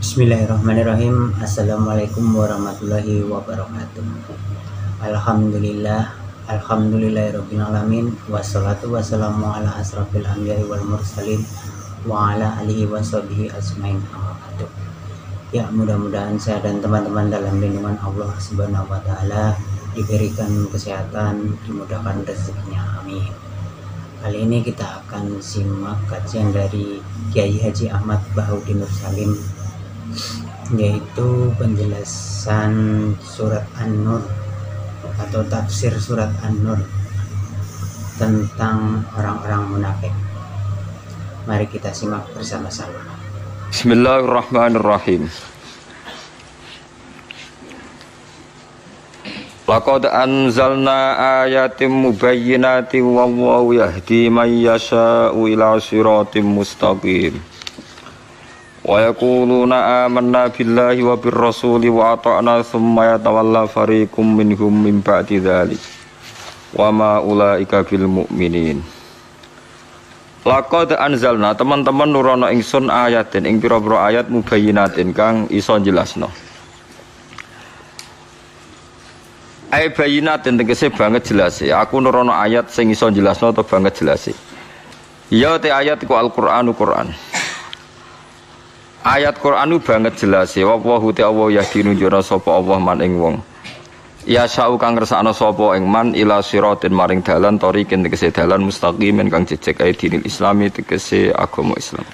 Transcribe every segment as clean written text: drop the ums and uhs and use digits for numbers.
Bismillahirrahmanirrahim. Assalamualaikum warahmatullahi wabarakatuh. Alhamdulillahirabbil alamin. Wassalatu wassalamu ala asrofil anbiya'i wal mursalin wa ala alihi washabihi ajmain. Ya, mudah-mudahan saya dan teman-teman dalam lindungan Allah Subhanahu wa taala, diberikan kesehatan, dimudahkan rezekinya. Amin. Kali ini kita akan simak kajian dari Kiai Haji Ahmad Bahoudin Nur Salim, yaitu penjelasan surat An-Nur atau tafsir surat An-Nur tentang orang-orang munafik. Mari kita simak bersama-sama. Bismillahirrahmanirrahim. Laqad anzalna ayatin mubayyinatin wallahu yahdi man yasha'u ila siratim mustaqim. Wa yaquluna amanna billahi wa birrasuli wa ata'na thumma yatawalla fariqum minhum min ba'di dzalik. Wa ma ulaika bil mu'minin. Laqad anzalna, teman-teman nurono ingsun ayatin ing pira-pira ayat mubayyinatin kang iso jelasno. Ai bayinatin tegese banget jelas ya. Aku nurono ayat sing iso jelasno to banget jelas. Ya te ayat iku Al-Qur'anu Qur'an. Ayat Qur'anu banget jelas ya. Wa te Allah yahdi nunjukna sapa Allah man ing wong. Ya sa'u kang ngersakno sapa ing man ila siratin maring dalan thoriqin tegese dalan mustaqimin kang jejeg ae dinil Islami tegese agama Islam.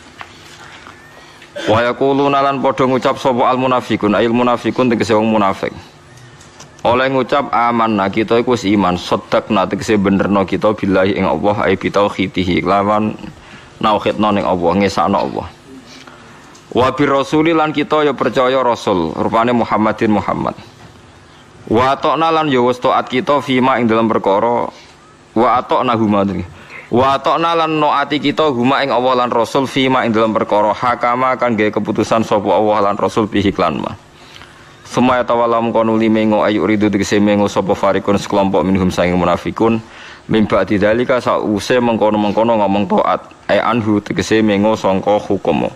Wa yaquluna lan padha ngucap sapa al munafiqun ail munafiqun tegese wong munafik. Oleh ngucap amanna kita iku wis iman, sadaqna tegese benerno kita billahi ing Allah ai bi tauhidihi lawan nauhidna ning Allah ngesakno Allah. Wa bi rasuli lan kita ya percaya rasul rupane Muhammadin Muhammad. Wa ta'na lan ya wis taat kita fima ing dalam perkara wa ata'na huma. Wa ta'na lan naati kita huma ing Allah lan rasul fima ing dalam perkara hakama kan gawe keputusan sapa Allah lan rasul bihi klan ma. Semaya tawalam kono limengo ayu ridu tegese mengo sapa farikun sekelompok minhum saking munafikun mimba didalika sause mengkono-mengkono ngomong taat anhu tegese mengo sangka hukume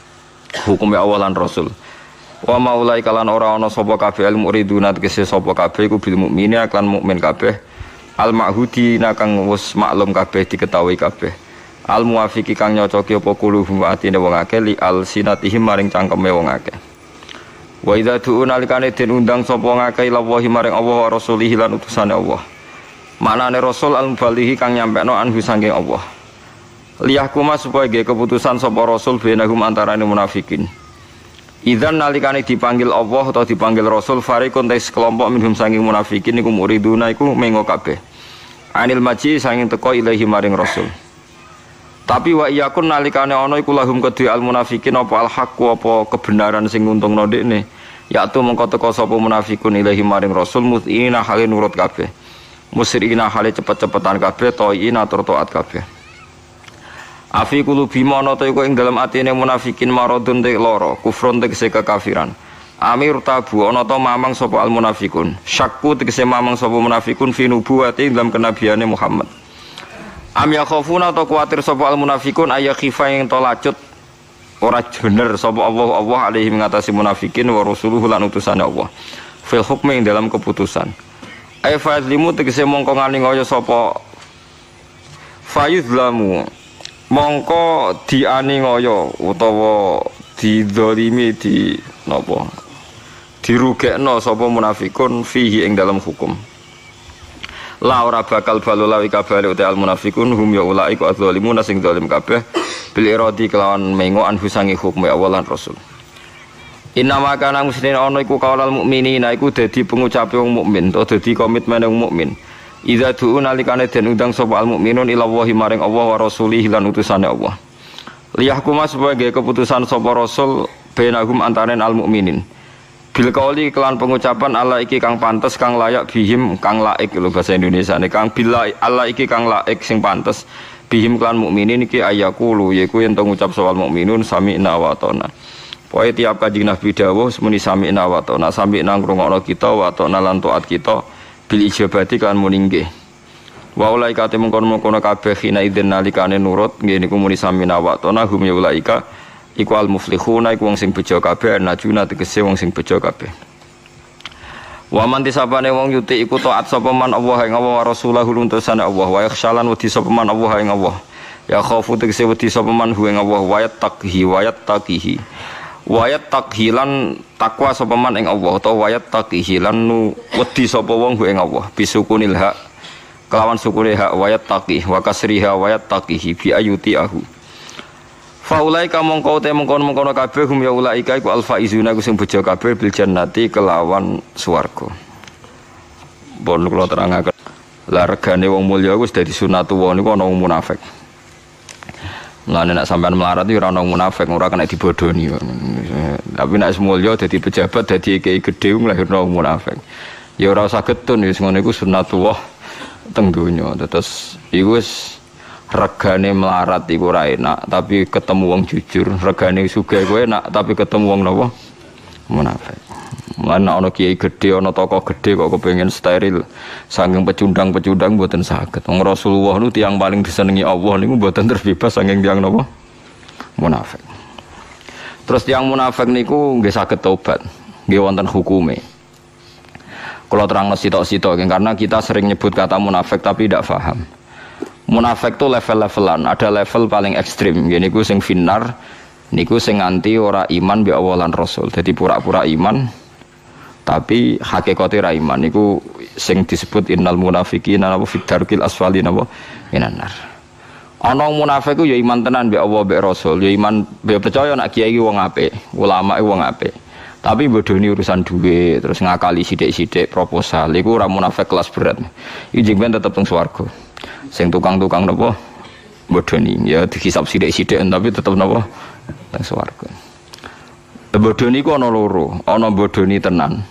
awalan rasul wa maulai kalan ora ana sapa kabeh al muriduna tegese sapa kabeh iku bil mukmini lan mukmin kabeh al ma'hudi kang wis maklum kabeh diketahui kabeh al muwafiqi kang nyocoki apa kuluhum atine wong akeh li al sinatihim maring cangkeme wong akeh. Wa idza du'una likane den undang sapa ngakeh lawahi maring Allah wa rasulihi lan utusane Allah. Maknane rasul al-muballighi kang nyampekno anhu saking Allah. Liyahkuma supaya ge keputusan sapa rasul benahum antarane munafikin. Idzan nalikane dipanggil Allah atau dipanggil rasul fariqun tais kelompok minhum saking munafikin iku muriduna iku mengo kabeh. Anil maji saking teko ilahi maring rasul. Tapi wa iyakun nalikane ana iku lahum kedhe al munafikin apa al haqqu apa kebenaran sing nguntungno dekne yaitu mengko teka sapa munafikun ilahi maring rasul mutina hale nurut kabeh musyrina hale cepet-cepetan kabeh toina tur taat kabeh afi qulubi mana ta iku ing dalem atine munafikin maradun te lara kufrun tegese kekafiran amir tabu ana ta mamang sapa al munafikun syakku tegese mamang sapa munafikun fi nubuwati dalam kenabiane Muhammad. Am yakhafuna atau kuatir sapa al munafikun ayya khifa yang tolacut ora bener sapa Allah alaihi mengatasi munafikin wa rasuluhu lan utusane Allah fil hukmi ing dalam keputusan ay fazlimu tegese mongko nganingaya sapa fayuzlamu mongko dianingaya utawa didzalimi di napa dirugekno sapa munafikun fihi ing dalam hukum. La ora bakal balulawi kabeh uta al munafiqun hum ya ulaiku adzalimun sing zalim kabeh bil iradi kelawan mengo anhu sangi hukum awalan rasul. Inna ma kana muslimin ana iku kaulal mukminina iku dadi pengucape wong mukmin to dadi komitmen wong mukmin. Idza du'u nalikane den undang sapa al mukminun ila wahi maring Allah wa rasulihi lan utusane Allah. Liyahkuma sebagai keputusan sapa rasul bainahum antaraning al mukminin. Bil qauli kelan pengucapan Allah iki kang pantes kang layak bihim kang laik lho bahasa Indonesia ne kang bila Allah iki kang laik sing pantes bihim kelan mukminin iki ayakulu yaiku yen to ngucap soal mukminun sami'na wa ata'na. Pokoke tiap kanjeng Nabi dawuh semeni sami'na wa ata'na sami'na ngrungokno kita wa ata'na lan taat kita bil ijabati kan muningge. Wa ulaika temungkon-mungkon kabeh khina idzin nalikane nurut nggih niku muni sami'na wa ata'na hum ya ulaika iku al muflihuna iku wong sing bejo kabeh najuna tegese wong sing bejo kabeh. Wa man tisabane wong yuti iku taat sapa man Allah ing Allah wa rasulahu luntusane Allah wa yakhshalan wedi sapa man Allah ing Allah. Ya khaufu tegese wedi sapa man ing Allah wa yattaqihi wayat takhilan takwa sapa man ing Allah utawa wayat takhilan nu wedi sapa wong ing Allah bisukunil hak kelawan sukune hak wayat taqih wa kasriha wayat taqihi bi ayutiahu faulaika mongko te mongkon-mongkon kabeh hum ya ulaika iku alfaizuna ku sing bejo kabeh bil jannati kelawan swarga. Pun kula terangaken la regane wong mulya wis dadi sunatullah niku ana wong munafik. Mulane nek sampean melarat iki ora ana munafik, ora kena dibodoni. Tapi nek mulya dadi pejabat, dadi kiai gedhe nglahirno wong munafik. Ya ora usah getun wis ngono iku sunatullah teng donya. Terus iku wis regane melarat iku ora enak, tapi ketemu wong jujur. Regane sugih kowe enak, tapi ketemu wong napa? Munafik. Mulane ana kiai gedhe, ana tokoh gedhe kok kepengin steril saking pecundang-pecundang mboten saged. Wong Rasulullah niku tiyang paling disenengi Allah niku mboten terbebas saking tiyang napa? Munafik. Terus tiyang munafik niku nggih saged tobat, nggih wonten hukume. Kalau terang sitok-sitok karena kita sering nyebut kata munafik tapi tidak paham. Munafik itu level-levelan, ada level paling ekstrim. Gini ku sing finar, niku sing nganti ora iman bi Allah lan Rasul. Jadi pura-pura iman tapi hakikate ra iman niku sing disebut innal munafiqina wa fid darkil asfali napa minan nar. Ana munafik ku ya iman tenan bi Allah bi Rasul, ya iman ya percaya nek kiai wong apik, ulama wong apik. Tapi bodoni urusan duit, terus ngakali sidik-sidik proposal, iku ora munafik kelas berat. Iki jenengan tetep teng swarga. Sing tukang-tukang napa bodoni, ya dihisab sidik-sidik tapi tetep napa teng swarga. Bodoni ku ana loro, ana bodoni tenan.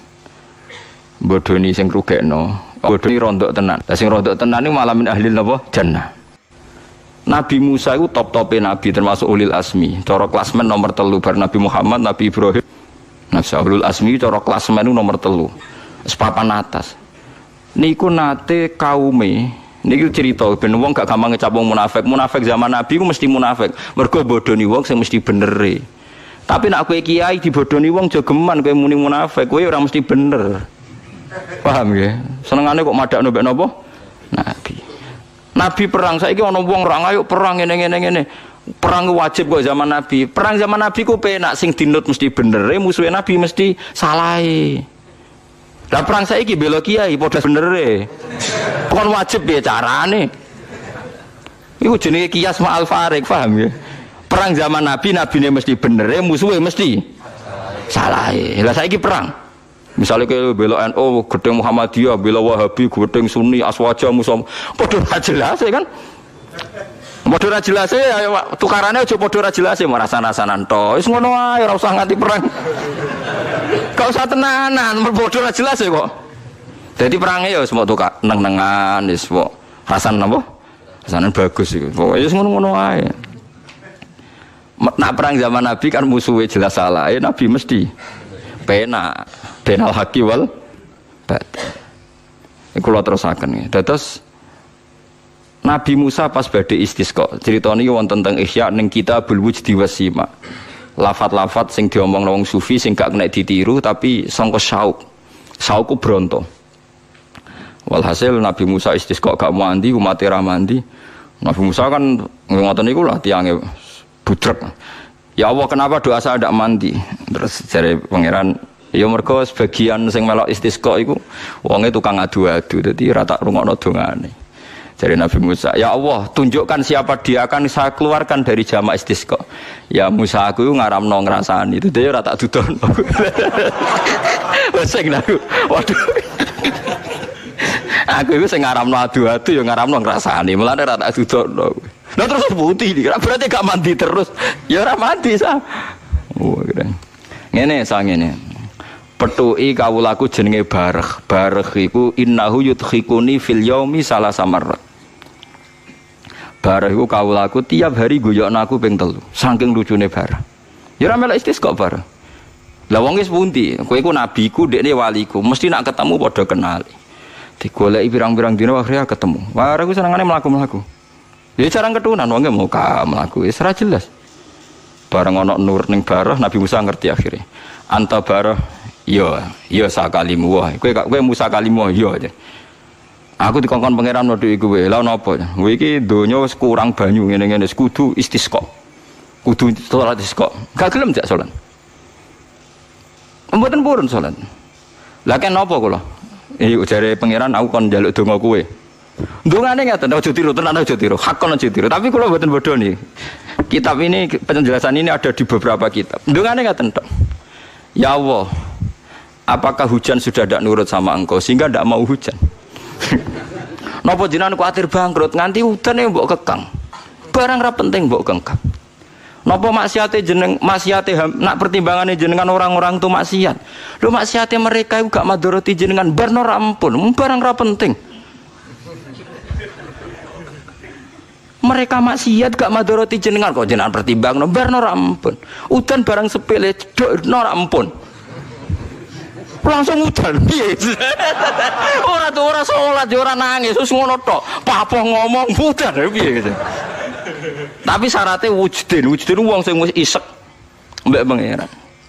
Bodoni sing rugekno, bodoni rondok tenan. Lah sing rondok tenan niku malah min ahli napa jannah. Nabi Musa itu top-tope nabi termasuk ulil asmi. Cara klasmen nomor 3 bar Nabi Muhammad, Nabi Ibrahim. Nah, ulul asmi cara klasmen itu nomor 3. Sepapan atas. Niku nate kaume, niki cerita ben wong gak gampang ngecap wong munafik. Munafik zaman Nabi ku mesti munafik. Mergo bodoni wong sing mesti benere. Tapi nek kowe kiai dibodoni wong jogeman kowe muni munafik, kowe ora mesti bener. Paham nggih? Senengane kok madakno mbek napa? Nabi. Nabi perang saiki ana wong ora ayo perang ngene. Perang wajib kok zaman Nabi. Perang zaman Nabi ku penak sing dinut mesti benere, musuhe Nabi mesti salahe. Lah perang saiki bela kiai padha benere. Kon wajib piye carane? Iku jenenge kias ma'al farik, paham ya? Perang zaman Nabi, nabine mesti benere, musuhe mesti salahe. Lah saiki perang. Misalnya ke bela NU, gedeng Muhammadiyah, bela Wahabi, gedeng Sunni, Aswaja, Musom, padha ra jelas kan? Padha ra jelas tukarane aja padha ra jelas marasa-rasanan to. Wis ngono ae ora usah nganti perang. Gak usah tenanan, padha ra jelas kok. Dadi perange ya wis mok tukak neng-nengan wis mok rasan napa? Rasanan bagus iku. Pokoke wis ngono-ngono ae. Nak perang zaman Nabi kan musuhe jelas salah, Nabi mesti penak, benal haqi wal batil. Iku kula terusaken nggih. Dados Nabi Musa pas badhe istisqa, crita niki wonten teng Ihya ning Kitabul Wujdi Wasima. Lafat-lafat sing diomongno wong sufi sing gak kena ditiru tapi sangka syauk. Syaukku bronto. Walhasil Nabi Musa istisqa gak mandi, umat ra mandi. Nabi Musa kan ngoten niku lah tiange budrek. Ya Allah, kenapa doa saya tidak mandi? Terus jare pangeran, ya mergo sebagian sing melok istisqa iku wonge tukang adu-adu, dadi ra tak rungokno dongane. Dari Nabi Musa, ya Allah, tunjukkan siapa dia akan saya keluarkan dari jamaah istisqa. Ya Musa, aku ngaramno ngrasani, itu dia ora tak dudono. Wes aku. Waduh. Aku iku sing ngaramno adu-adu ya ngaramno ngrasani, mulane ora tak dudono. Lah terus putih iki, berarti gak mandi terus. Ya ora mandi sa. Oh, keren. Ngene sa ngene. Petuki kawulaku jenenge Bareh. Bareh iku innahu yudkhikuni fil yaumi salasa marrat. Bareh iku kawulaku tiap hari guyokno aku ping 3. Saking lucune Bareh. Ya ora melok istisqa Bareh. Lah wong wis pundi? Kowe iku nabiku, dekne waliku. Mesti nak ketemu padha kenali. Digoleki pirang-pirang dina akhirnya ketemu. Bareh ku senengane mlaku-mlaku. Ya jarang ketunan wong muka mlaku wis ora jelas. Bareng ana nur ning barah Nabi Musa ngerti akhirnya. Anta barah ya sakalimu wae. Kowe Musa kalimu ya aja. Aku dikongkon pangeran modho iku wae. Lah napa? Kowe iki donya wis kurang banyu ngene-ngene kudu istisqa. Kudu salat istisqa. Gak gelem jak salat. Mboten purun salat. Lah kan napa kula? Jare pangeran aku kon njaluk donga kowe. Dongane ngaten aja tiru tenan aja tiru. Hak kon aja tiru. Tapi kula mboten bodoni. Kitab ini penjelasan ini ada di beberapa kitab. Dongane ngaten tok. Ya Allah, apakah hujan sudah tidak nurut sama engkau sehingga tidak mau hujan? Napa jenengan kuatir bangkrut nganti udan mbok kekang. Barang ra penting mbok kengkang. Napa maksiate nak pertimbangane jenengan orang-orang itu maksiat. Lho maksiate mereka itu gak madharati jenengan barno ra ampun, barang ra penting. Mereka maksiat gak madharati jenengan kok jenengan pertimbangno barno ra ampun. Udan barang sepele no ra ampun. Langsung udan piye? Ora salat ora nangis terus ngono tok. Papoh ngomong udan piye gitu. Tapi syaratnya wujudin wong sing wis isek mbek pangeran.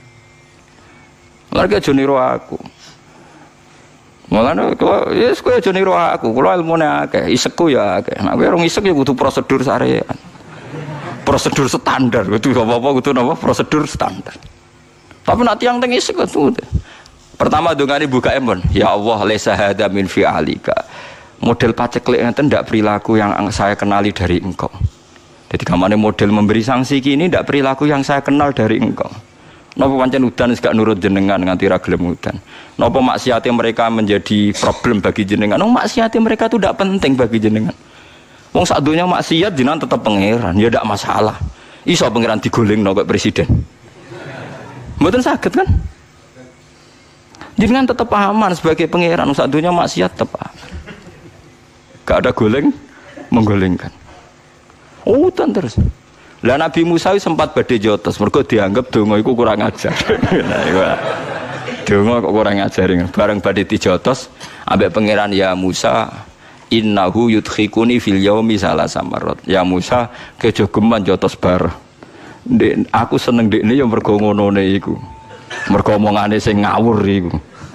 Lha aja niru aku. Mulane kowe aja niru aku, kula ilmune akeh, isekku ya akeh. Nek kowe ora isek ya kudu prosedur syariat. Prosedur standar, kudu apa-apa kudu napa prosedur standar. Tapi nek tiyang teng isek kudu. Pertama dongane buka empon, ya Allah laisa hada min fi'alika. Model paceklik ngeten ndak perilaku yang saya kenali dari engkau. Jadi kamane model memberi sanksi kini ndak perilaku yang saya kenal dari engkau. Napa pancen udan gak nurut jenengan nganti ra gelem udan. Napa maksiate mereka menjadi problem bagi jenengan. Maksiate mereka itu ndak penting bagi jenengan. Wong sak donya maksiat jenengan tetep pangeran, ya ndak masalah. Iso pangeran digolengno kok presiden. Mboten saged kan? Jenengan tetap aman sebagai pangeran, sak dunia maksiat tetap aman. Gak ada goleng menggolengkan. Udan terus. Lah Nabi Musa sempat badhe jotos, mergo dianggap donga iku kurang ajar. Nah, iku. Donga kok kurang ajar. Bareng badhe dijotos ambek pangeran ya Musa, innahu yudkhikuni fil yaumi salasa marrat. Ya Musa, kejogeman jotos bar. Aku seneng dekne ya mergo ngonone iku. Mergo omongane sing ngawur iku.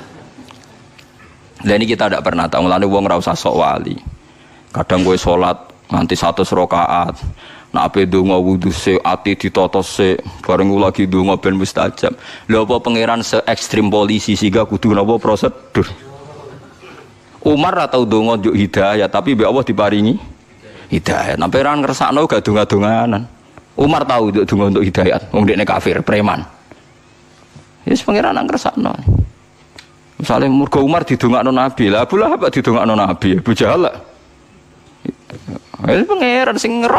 Lah ini kita tidak pernah tahu, mulane wong ora usah sok wali. Kadang kowe salat nganti 100 rakaat. Nek ape ndonga wudu sik ati ditata sik, bareng lagi ndonga ben mustajab. Lha apa pangeran se ekstrim polisi sehingga kudu napa prosedur. Umar ra tau ndonga njuk hidayah, tapi mbek Allah diparingi hidayah. Nek pangeran ngersakno gak donga-donganan. Umar tahu njuk donga untuk hidayah, wong dekne kafir, preman. Wis pangeran ngersakno. Misalnya murga Umar didongakno Nabi, lah Abu Lahab didongakno Nabi, Abu Jahal lah. Wis pangeran sing ngeroh.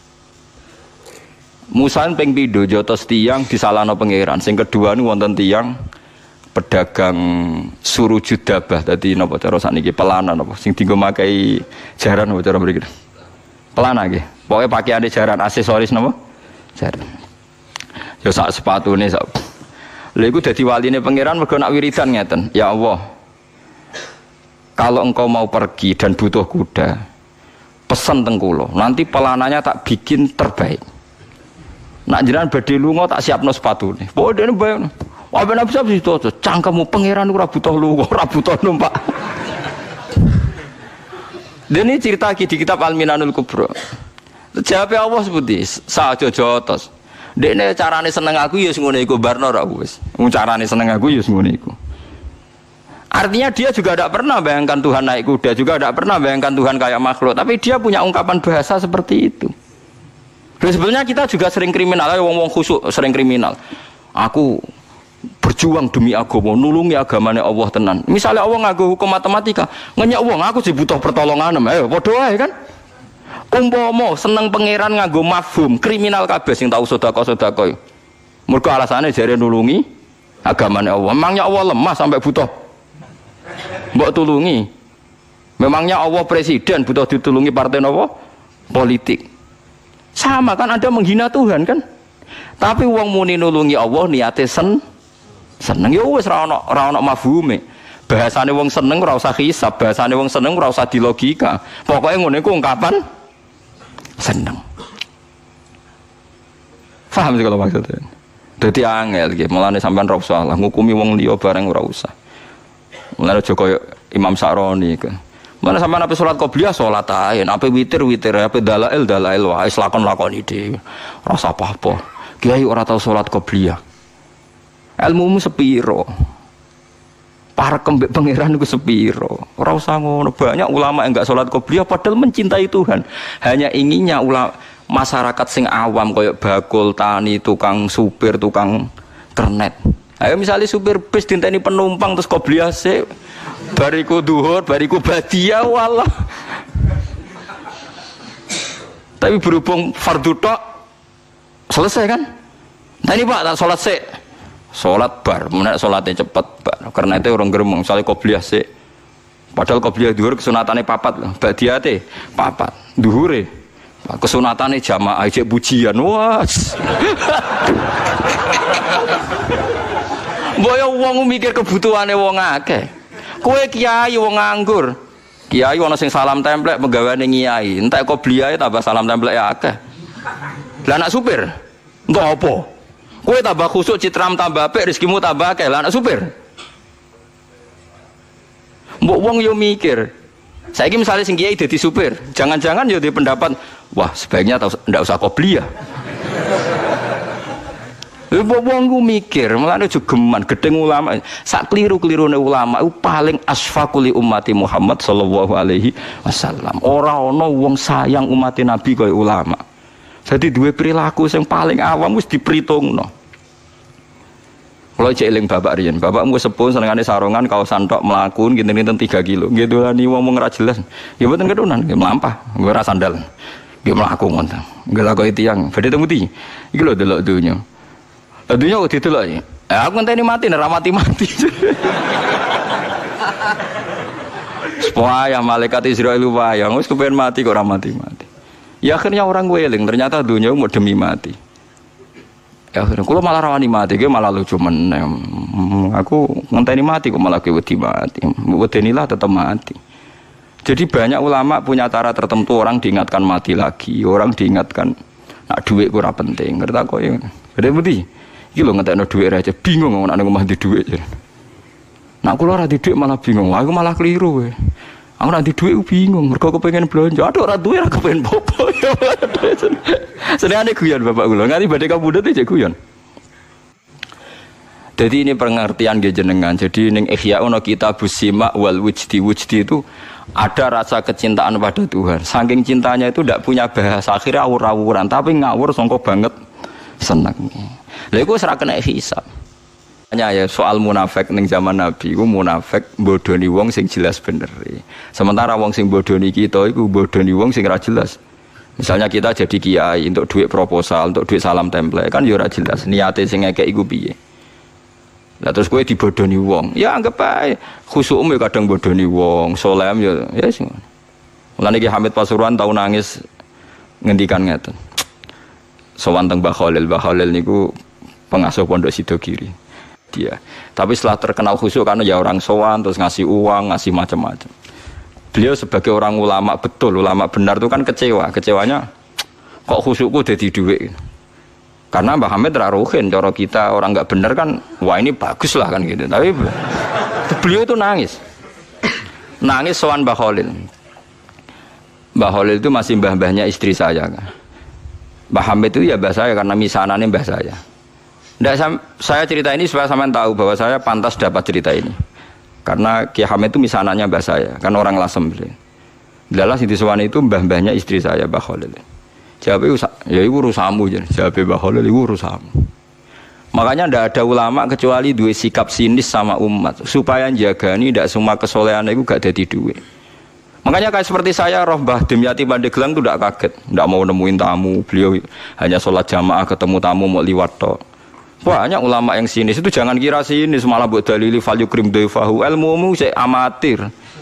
Musa ping pindho jotos tiyang disalahno pangeran. Sing kedua niku wonten tiyang pedagang surujud dabah. Dadi napa cara sakniki pelana napa sing dienggo makai jaran napa cara mriki. Pelana nggih. Pokoke pakaiane jaran aksesoris napa? Jaran. Ya sak sepatune sak. Lha iku dadi waline pangeran mergo nak wiridan ngeten. Ya Allah. Kalau engkau mau pergi dan butuh kuda, pesan teng kula. Nanti pelananya tak bikin terbaik. Nak jenengan badhe lunga tak siapno sepatune. Pokoke dene bayang. Apa nek bisa itu cangkemmu pangeran ora butuh lunga, ora butuh numpak. Dene cerita iki di kitab Al-Minanul Kubra. Jawabe Allah seperti saja jotos. Dekne carane seneng aku ya ngono iku barno ra wis. Wong carane seneng aku ya ngono iku. Artinya dia juga tidak pernah bayangkan Tuhan naik kuda, juga tidak pernah bayangkan Tuhan kayak makhluk, tapi dia punya ungkapan bahasa seperti itu. Dan sebenarnya kita juga sering kriminal, wong-wong khusuk sering kriminal. Aku berjuang demi agama, nulungi agamane Allah tenan. Misalnya Allah nganggo hukum matematika, ngenyek wong aku sih butuh pertolongan, padha wae kan. Umpama seneng pangeran nganggo mafhum kriminal kabeh sing tau sedekah-sedekah. Mergo alasane jare nulungi agamane Allah. Memangnya Allah lemah sampai butuh mbok tulungi. Memangnya Allah presiden butuh ditulungi partai napa? Politik. Sama kan Anda menghina Tuhan kan? Tapi wong muni nulungi Allah niate seneng ya wis ra ono mafhume. Bahasane wong seneng ora usah hisab, bahasane wong seneng ora usah dilogika. Pokoke ngono iku ungkapan seneng. Paham sih kalau maksudnya. Dadi angel iki, mulane sampean ra usah lah ngukumi wong liya bareng ora usah. Mulane aja koyo Imam Sa'roni iku. Mulane sampean ape salat qobliyah salat ae, ape witir, ape dalail wae lakon-lakoni dhewe. Ora usah apa-apa. Kiai ora tau salat qobliyah. Ilmumu sepiro? Para kembek pangeran iku sepiro? Ora usah ngono. Banyak ulama yang enggak salat qobliyah padahal mencintai Tuhan. Hanya inginnya masyarakat sing awam koyo bakul, tani, tukang supir, tukang kernet. Ayo misalnya supir bis dinteni penumpang terus qobliyah sik, bariku duhur, bariku badiah walah. Tapi berhubung fardu tok selesai kan? Tadi Pak tak salat sik. Salat bar, menak salatnya cepet bar. Karena itu orang gremeng, misalnya qobliyah sik. Padahal qobliyah duhur kesunatane papat lho, badiah te papat, duhure kesunatane jamaah cek pujian wah. Boyo wong mikir kebutuhane wong akeh. Kowe kiai wong nganggur. Kiai ana sing salam templek penggaweane kiai, entek qobliyah tambah salam templek ya akeh. Lah anak supir, entuk apa? Kowe tambah khusuk citram tambah apik rezekimu tambah akeh. Lah anak supir. Mbok wong yo mikir. Saiki misalnya sing kiai dadi supir, jangan-jangan yo di pendapat, wah sebaiknya ndak usah qobliyah. Wong ku mikir, mulane aja geman gedeng ulama. Sak kliru-klirune ulama iku paling asfaquli ummati Muhammad sallallahu alaihi wasallam. Ora ana wong sayang umat Nabi kaya ulama. Jadi duwe perilaku sing paling awam wis diperhitungno. Kalau cek eling bapak riyen, bapakmu sepuh senengane sarongan kaosan tok mlaku kinten-kinten 3 kilo. Nggih dolani wong ora jelas. Ya mboten kedunan, nggih mlampah, nggih ora sandal. Nggih mlaku ngoten. Nggih lakoki tiyang, badhe temuti. Iki lho delok donya. Donya kok dideloki. Aku ngenteni mati nek ora mati-mati. Supaya malaikat Israil wayang wis kepen mati kok ora mati-mati. Ya akhirnya orang eling, ternyata donya mau demi mati. Ya akhirnya kalau malah rawani mati, gue malah lucu meneh. Aku ngenteni mati kok malah gue wedi mati. Wedenilah tetap mati. Jadi banyak ulama punya cara tertentu, orang diingatkan mati lagi, orang diingatkan nak duit ora penting. Ngerti kok ya. Beda budi. Iki lho ngentekno duit aja bingung nak nang omah di duit. Nak kula ora di duit malah bingung. Aku malah keliru kowe. Aku nak di duit bingung, mergo kepengin belanja. Aduh ora duwe ora kepengin popo. Senengane guyon bapak kula. Nganti badhe kabudut iki guyon. Jadi ini pengertian nggih jenengan. Jadi ning Ihya ono kitabus sima wal wujdi itu ada rasa kecintaan pada Tuhan. Saking cintanya itu tidak punya bahasa, akhirnya awur-awuran, tapi ngawur songkok banget seneng. Lha iku ora kena hisab. Ya soal munafik ning zaman Nabi, iku munafik bodoni wong sing jelas bener. Sementara wong sing bodoni kita iku bodoni wong sing ora jelas. Misalnya kita jadi kiai untuk duit proposal, untuk duit salam template kan ya ora jelas niate sing ngekek iku piye. Lah terus kowe dibodoni wong, ya anggap ae khusukmu ya kadang bodoni wong, solem ya sing. Mulane Ki Hamid Pasuruan tau nangis ngendikan ngeten. Sowan teng Mbah Khalil niku pengasuh pondok Sidogiri. Dia. Tapi setelah terkenal khusyuk karena ya orang sowan terus ngasih uang, ngasih macam-macam. Beliau sebagai orang ulama betul, ulama benar itu kan kecewanya kok khusyukku jadi duit. Karena Mbah Hamid raruhin cara kita orang nggak benar kan, wah ini bagus lah kan gitu. Tapi beliau itu nangis sowan Mbah Khalil. Mbah Khalil itu masih mbah-mbahnya istri saya kan. Mbah Hamid itu ya mbah saya karena misanannya mbah saya. Nggak, saya cerita ini supaya sampean tahu bahwa saya pantas dapat cerita ini. Karena Ki Hamid itu misananya mbah saya, kan orang Lasem. Dalah sing disewani itu mbah-mbahnya istri saya, Mbah Khalil. Jawab ya iku urusanmu jan. Jawab Mbah Khalil iku urusanmu. Makanya ndak ada ulama kecuali dua sikap sinis sama umat supaya jagani ndak semua kesolehan itu gak dadi duwe. Makanya kayak seperti saya roh Mbah Dimyati Pandeglang itu ndak kaget, ndak mau nemuin tamu, beliau hanya sholat jamaah ketemu tamu mau liwat tok. Banyak ulama yang sinis itu jangan kira sinis malah buat dalili fal yukrim dhaifahu ilmumu sik amatir.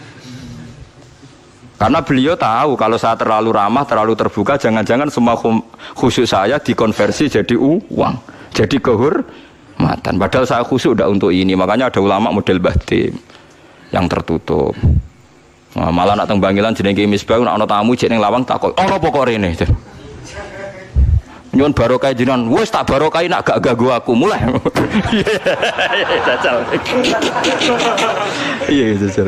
Karena beliau tahu kalau saya terlalu ramah, terlalu terbuka, jangan-jangan semua khusyuk saya dikonversi jadi uang, jadi kehormatan. Padahal saya khusyuk udah untuk ini. Makanya ada ulama model Mbah yang tertutup. Nah, malah nak teng Bangilan jenenge Misbah nak ana tamu jeneng lawang takok, "Ana apa kok rene?" Nyuwun barokah jenengan. Wis tak barokahi nak gak ganggu aku mulai. Iya jajal. Iya jajal.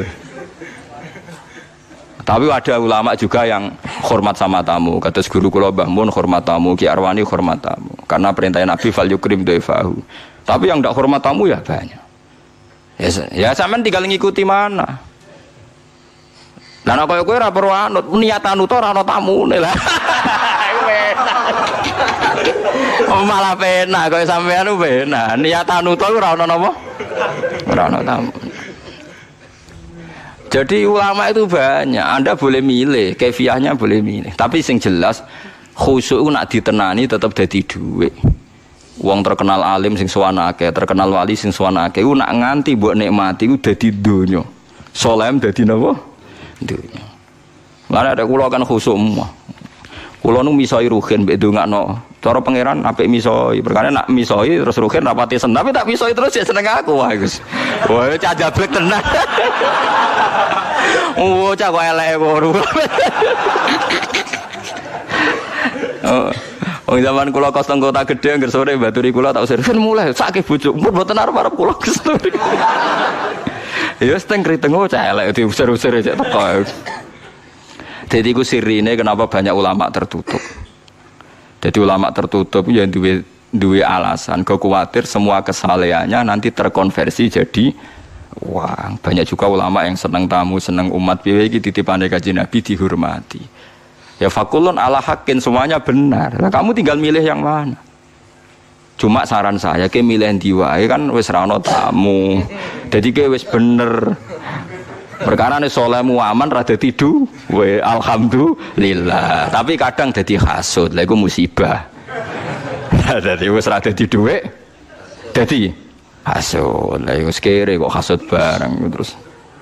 Tapi ada ulama juga yang hormat sama tamu. Kata guru kula Mbah Mun hormat tamu, Ki Arwani hormat tamu. Karena perintah Nabi fal yukrim dhaifahu. Tapi yang tidak hormat tamu ya banyak. Ya sampean tinggal ngikuti mana. Lah nek kowe ora perlu anut, niatan uta ora ana tamune lah. Malah penak kowe sampean penak. Niatan uta ora ana napa? Ora ana tamu. Jadi ulama itu banyak, Anda boleh milih, kefiahnya boleh milih. Tapi sing jelas khusyuk nak ditenani tetap dadi dhuwit. Wong terkenal alim sing suwana akeh, terkenal wali sing suwana akeh, nak nganti mbok nikmati ku dadi donya. Saleh dadi napa? Donya. Lah ada kula kan khusyuk semua. Kula nu misoi ruhin mbek ndongakno. Cara pangeran apik misoi, perkara nak misoi terus ruhin rapati seneng, tapi tak misoi terus ya seneng aku wae Gus. Wah, cah jablek tenan. Oh, cah kok elek kono. Oh, zaman kula kos teng kota gedhe angger sore baturi kula tak usir mulai sakit bojo. Mun mboten arep-arep kula Gus. Ya wis teng kriteng cah elek diusir-usir cek teko. Jadi ku sirine kenapa banyak ulama tertutup. Jadi ulama tertutup ya duwe alasan, kok kuwatir semua kesalehannya nanti terkonversi jadi uang. Banyak juga ulama yang senang tamu, senang umat piye iki titipane Kanjeng Nabi dihormati. Ya fakulun ala hakin semuanya benar. Nah, kamu tinggal milih yang mana. Cuma saran saya ke milih ndi wae kan wis ra ono tamu. Jadi ke wis bener. Perkara ini solehmu aman rada tidu, we alhamdulillah. Tapi kadang jadi hasud, lah itu musibah. Jadi wes rada tidu, we jadi hasud, lah itu sekere kok hasud bareng terus.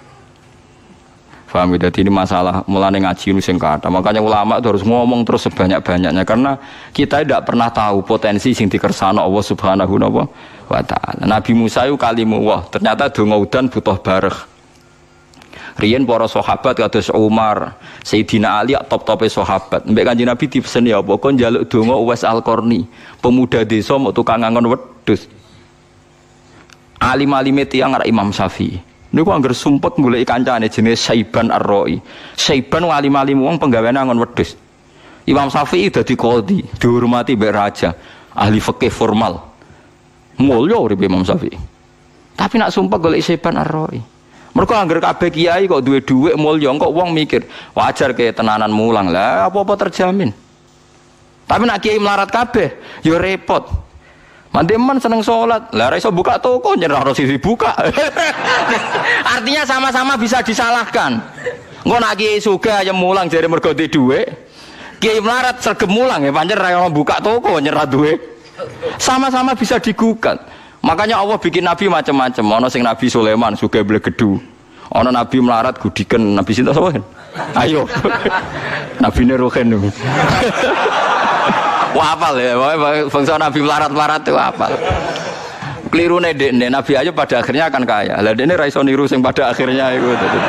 Paham? Jadi ini masalah mulane ngaji sing kata. Makanya ulama itu harus ngomong terus sebanyak-banyaknya karena kita tidak pernah tahu potensi sing dikersano Allah Subhanahu wa taala. Nabi Musa itu kalimullah, ternyata donga udan butuh bareh. Riyen para sahabat kados Umar, Sayyidina Ali top-tope sahabat. Mbek Kanjeng Nabi dipesen ya apa kon njaluk donga Uwais Al-Qarni, pemuda desa mau tukang ngangon wedhus. Alim-alime tiyang arek Imam Syafi'i. Niku angger sumpek goleki kancane jenenge Saiban Ar-Ra'i. Saiban alim-alim wong penggaweane ngangon wedhus. Imam Syafi'i dadi qadhi, dihormati mbek raja, ahli fikih formal. Mulya urip Imam Syafi'i. Tapi nak sumpek goleki Saiban Ar-Ra'i. Mereka anggar kabeh kiai kok duwe dhuwit mulya kok wong mikir wajar ke tenanan mulang lah apa-apa terjamin. Tapi nak kiai melarat kabeh ya repot. Manteman seneng salat, lah ora iso buka toko nyerah ora sisi buka. Artinya sama-sama bisa disalahkan. Engko nak kiai sugih ya mulang jare mergo duwe dhuwit. Kiai melarat sregep mulang ya pancen ora ono buka toko nyerah duwe. Sama-sama bisa digugat. Makanya Allah bikin nabi macam-macam. Ono sing Nabi Sulaiman sugih blegedu. Ono nabi melarat gudiken Nabi sinten sapa? Ayo. Nabi Nuruhen. Wah hafal ya, bangsa nabi melarat-melarat itu hafal. Kelirune dekne Nabi Ayub pada akhirnya akan kaya. Lah dekne ra iso niru sing pada akhirnya iku.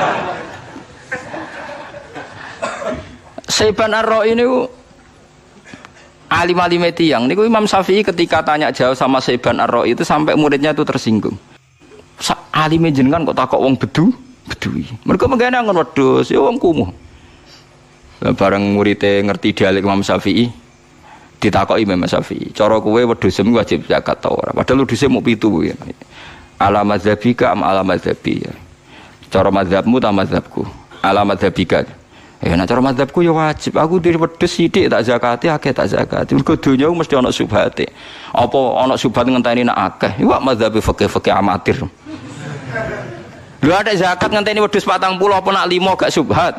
Saiban Ar-Ra'i niku alim-alime tiyang niku Imam Syafi'i ketika tanya jawab sama Saiban Ar-Ra'i itu sampai muridnya itu tersinggung. Alime jenengan kok takok wong bedui. Mergo mengene ngon wedhus ya wong kumuh. Bareng muridé ngerti dialek Imam Syafi'i ditakoki Imam Syafi'i, cara kowe wedhusmu wajib zakat ta ora? Padahal wedhuse mung 7 ya. Ala madzhabika am ala madzhabi ya. Cara madzhabmu ta madzhabku? Ala madzhabika. Nah cara madzhabku ya wajib. Aku diri wedhus sithik tak zakati, akeh tak zakati. Mergo donya mesti ana subhate. Apa ana subhat ngenteni nak akeh? Iku madzhab fikih amatir. Lho ada zakat ngenteni wedhus 40 apa nak 5 gak subhat.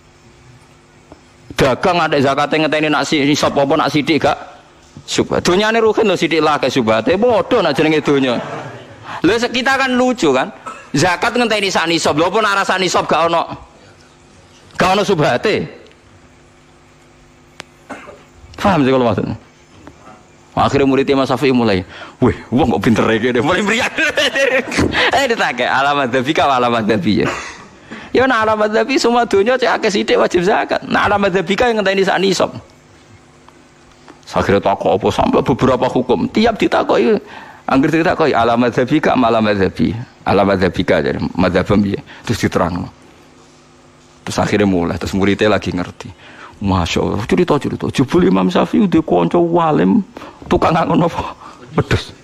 Dagang ada zakate ngenteni nak nisab apa nak sithik gak subhat. Donyane ruhin lho sithik lah gak subhate. Padha nak jenenge donya. Lho kita kan lucu kan. Zakat ngenteni sak nisab. Lho apa nak rasa nisab gak ana? Gak ada subhate. Paham sih kalau maksudnya? Akhirnya murid Imam Syafi'i mulai, wih, wong kok pinter ya, mulai meriak. Ditake, alamat dhabika alamat dhabiyya. Ya nah alamat dhabiyya semua dunia cek akeh sithik wajib zakat. Nah alamat dhabika yang ngenteni sak nisab. Akhirnya takok apa sampai beberapa hukum. Tiap ditakoki angger ditakoki alamat dzabika malamat dzabi. Alamat dzabika jadi madzhabem piye. Terus diterangno. Terus akhirnya mulai terus muridnya lagi ngerti. Masya Allah, cerita jebul Imam Syafi'i udah konco walim tukang ngangon apa pedes.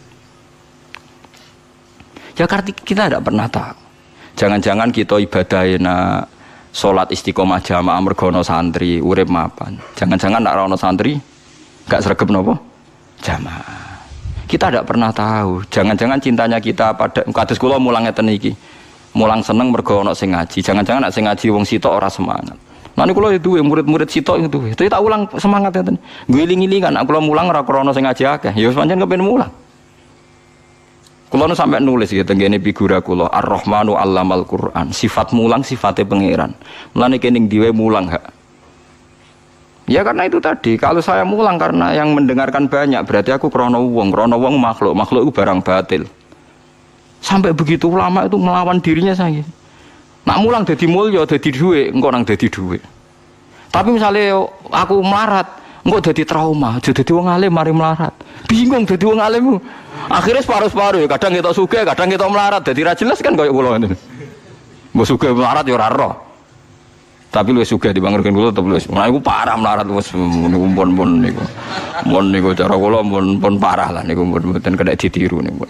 Ya karena kita tidak pernah tahu. Jangan-jangan kita ibadahina sholat istiqomah jamaah mergono santri urip mapan. Jangan-jangan nak rono santri gak sregep nopo jamaah. Kita tidak pernah tahu. Jangan-jangan cintanya kita pada kados kula mulang ngeten iki. Mulang seneng mergo ana sing ngaji. Jangan-jangan nak sing ngaji wong sitok ora semangat. Nah niku kula duwe murid-murid sitok itu. Tapi tak ulang semangat ngeten. Ngiling-ilingan nak kula mulang ora krana sing ngaji akeh. Ya pancen kepen mulang. Kula nu sampai nulis gitu ngene figura kula Ar-Rahmanu 'allamal Qur'an. Sifat mulang sifatnya pangeran. Mulane kene diwe mulang hak. Ya karena itu tadi, kalau saya mulang karena yang mendengarkan banyak berarti aku krana wong makhluk itu barang batil. Sampai begitu ulama itu melawan dirinya saya. Nak mulang dadi mulya, dadi dhuwit, engko nang dadi dhuwit. Tapi misalnya aku melarat, engko dadi trauma, aja dadi wong alim mari melarat. Bingung dadi wong alim. Akhirnya separuh-separuh ya, kadang kita sugih, kadang kita melarat. Dadi ra jelas kan kaya kula ngene. Mbok sugih melarat ya ora roh. Tapi luwih sugih dibandingkan kula tetep luwih. Nah iku parah melarat wis niku pun niku. Mun niku cara kula pun parah lah niku mboten kena ditiru niku.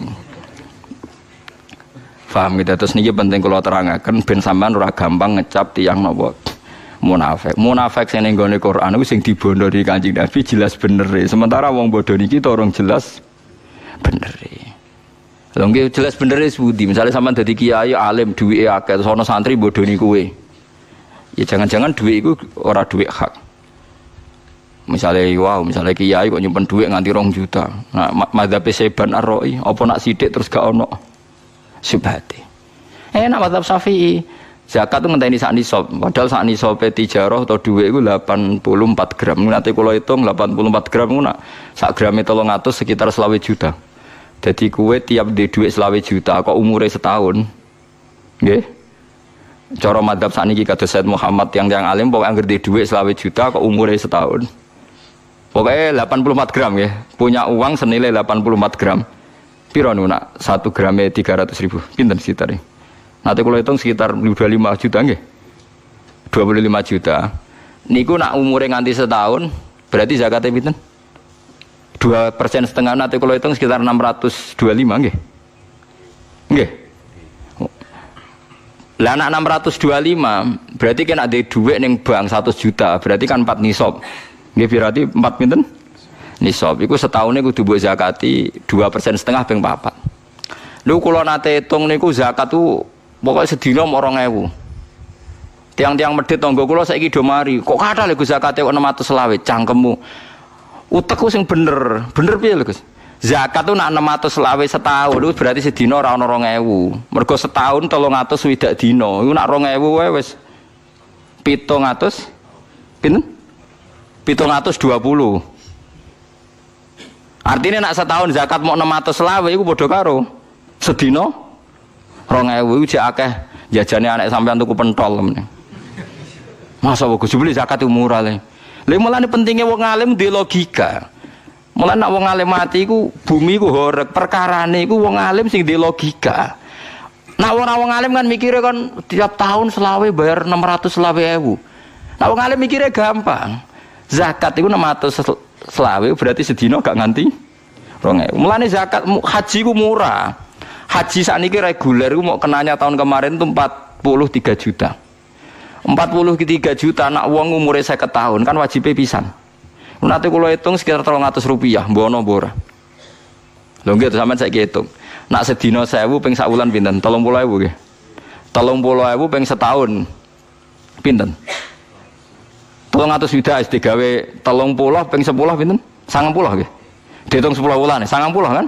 Paham gitu, terus niki penting kalau terangaken ben sampean ora gampang ngecap tiyang napa munafik. Munafik sing ning gone Quran iku sing dibondori Kanjeng Nabi jelas bener. Sementara wong bodoh niki orang jelas bener. Lha nggih jelas bener sepundi. Misale sampean dadi kiai alim duwike akeh terus ana santri bodoni kowe. Ya jangan-jangan duit iku ora duit hak. Misalnya kiai kok nyimpen duit nganti 2 juta. Nah madzhab Saiban Ar-Ra'i apa nak sithik terus gak ono subhati. Enak mazhab Syafi'i. Zakat itu ngenteni sak nisab. Padahal sak nisabe tijarah atau dhuwit iku 84 gram. Nanti kula hitung 84 gram ku nak sak grame 300 sekitar 20 juta. Jadi kue tiap di dhuwit 20 juta kok umure setahun. Nggih. Cara mazhab sakniki kados Said Muhammad yang alim pokoke anggere di dhuwit 20 juta kok umure setahun. Pokoknya 84 gram ya. Punya uang senilai 84 gram. Piro nu nak 1 grame 300.000. Pinten sekitar. Nanti kalau hitung sekitar 25 juta nggih. 25 juta. Niku nak umure nganti setahun, berarti zakatnya pinten? 2% setengah nanti kalau hitung sekitar 625 nggih. Nggih. Lah nak 625 berarti kan ada duit ning bank 100 juta, berarti kan 4 nisab. Nggih berarti 4 pinten? Nisab iku setahun niku kudu mbok zakati 2% setengah ping 4. Lho kula nate hitung niku zakat tu pokoke sedina 2.000. Tiang-tiang medhit tangga kula saiki do mari, kok kathah lho Gus zakate kok 620 cangkemmu. Utekku sing bener. Bener piye lho Gus? Zakat tu nak 620 setahun itu berarti sedina ora ono 2.000. Mergo setahun 360 dina. Iku nak 2.000 wae wis 700 pinten? 720. Artinya nak setahun zakat mau 620 itu bodoh karo sedina 2.000 itu jek akeh jajane anak sampean tuku pentol meneh. Masa kok jebule zakat itu murah le. Lha mulane pentingnya wong alim di logika. Mulane nak wong alim mati iku bumi iku horeg, perkarane iku wong alim sing di logika. Nak wong alim kan mikire kan tiap tahun selawe bayar 620.000. Nak wong alim mikire gampang. Zakat itu 600 selawe berarti sedina gak nganti 2.000. Mulane zakat haji ku murah. Haji sakniki reguler ku mau kenanya tahun kemarin tuh 43 juta. 43 juta nak wong umure 50 tahun kan wajib pisan. Nanti kula hitung sekitar 300 rupiah mbono ora. Lho nggih sampean saiki hitung. Nak sedina 1000 ping sak wulan pinten? 30.000 nggih. 30.000 ping setahun pinten? 300 juta wis digawe 30 ping 10 pinten? 90 nggih. Dihitung 10 wulan 90 kan?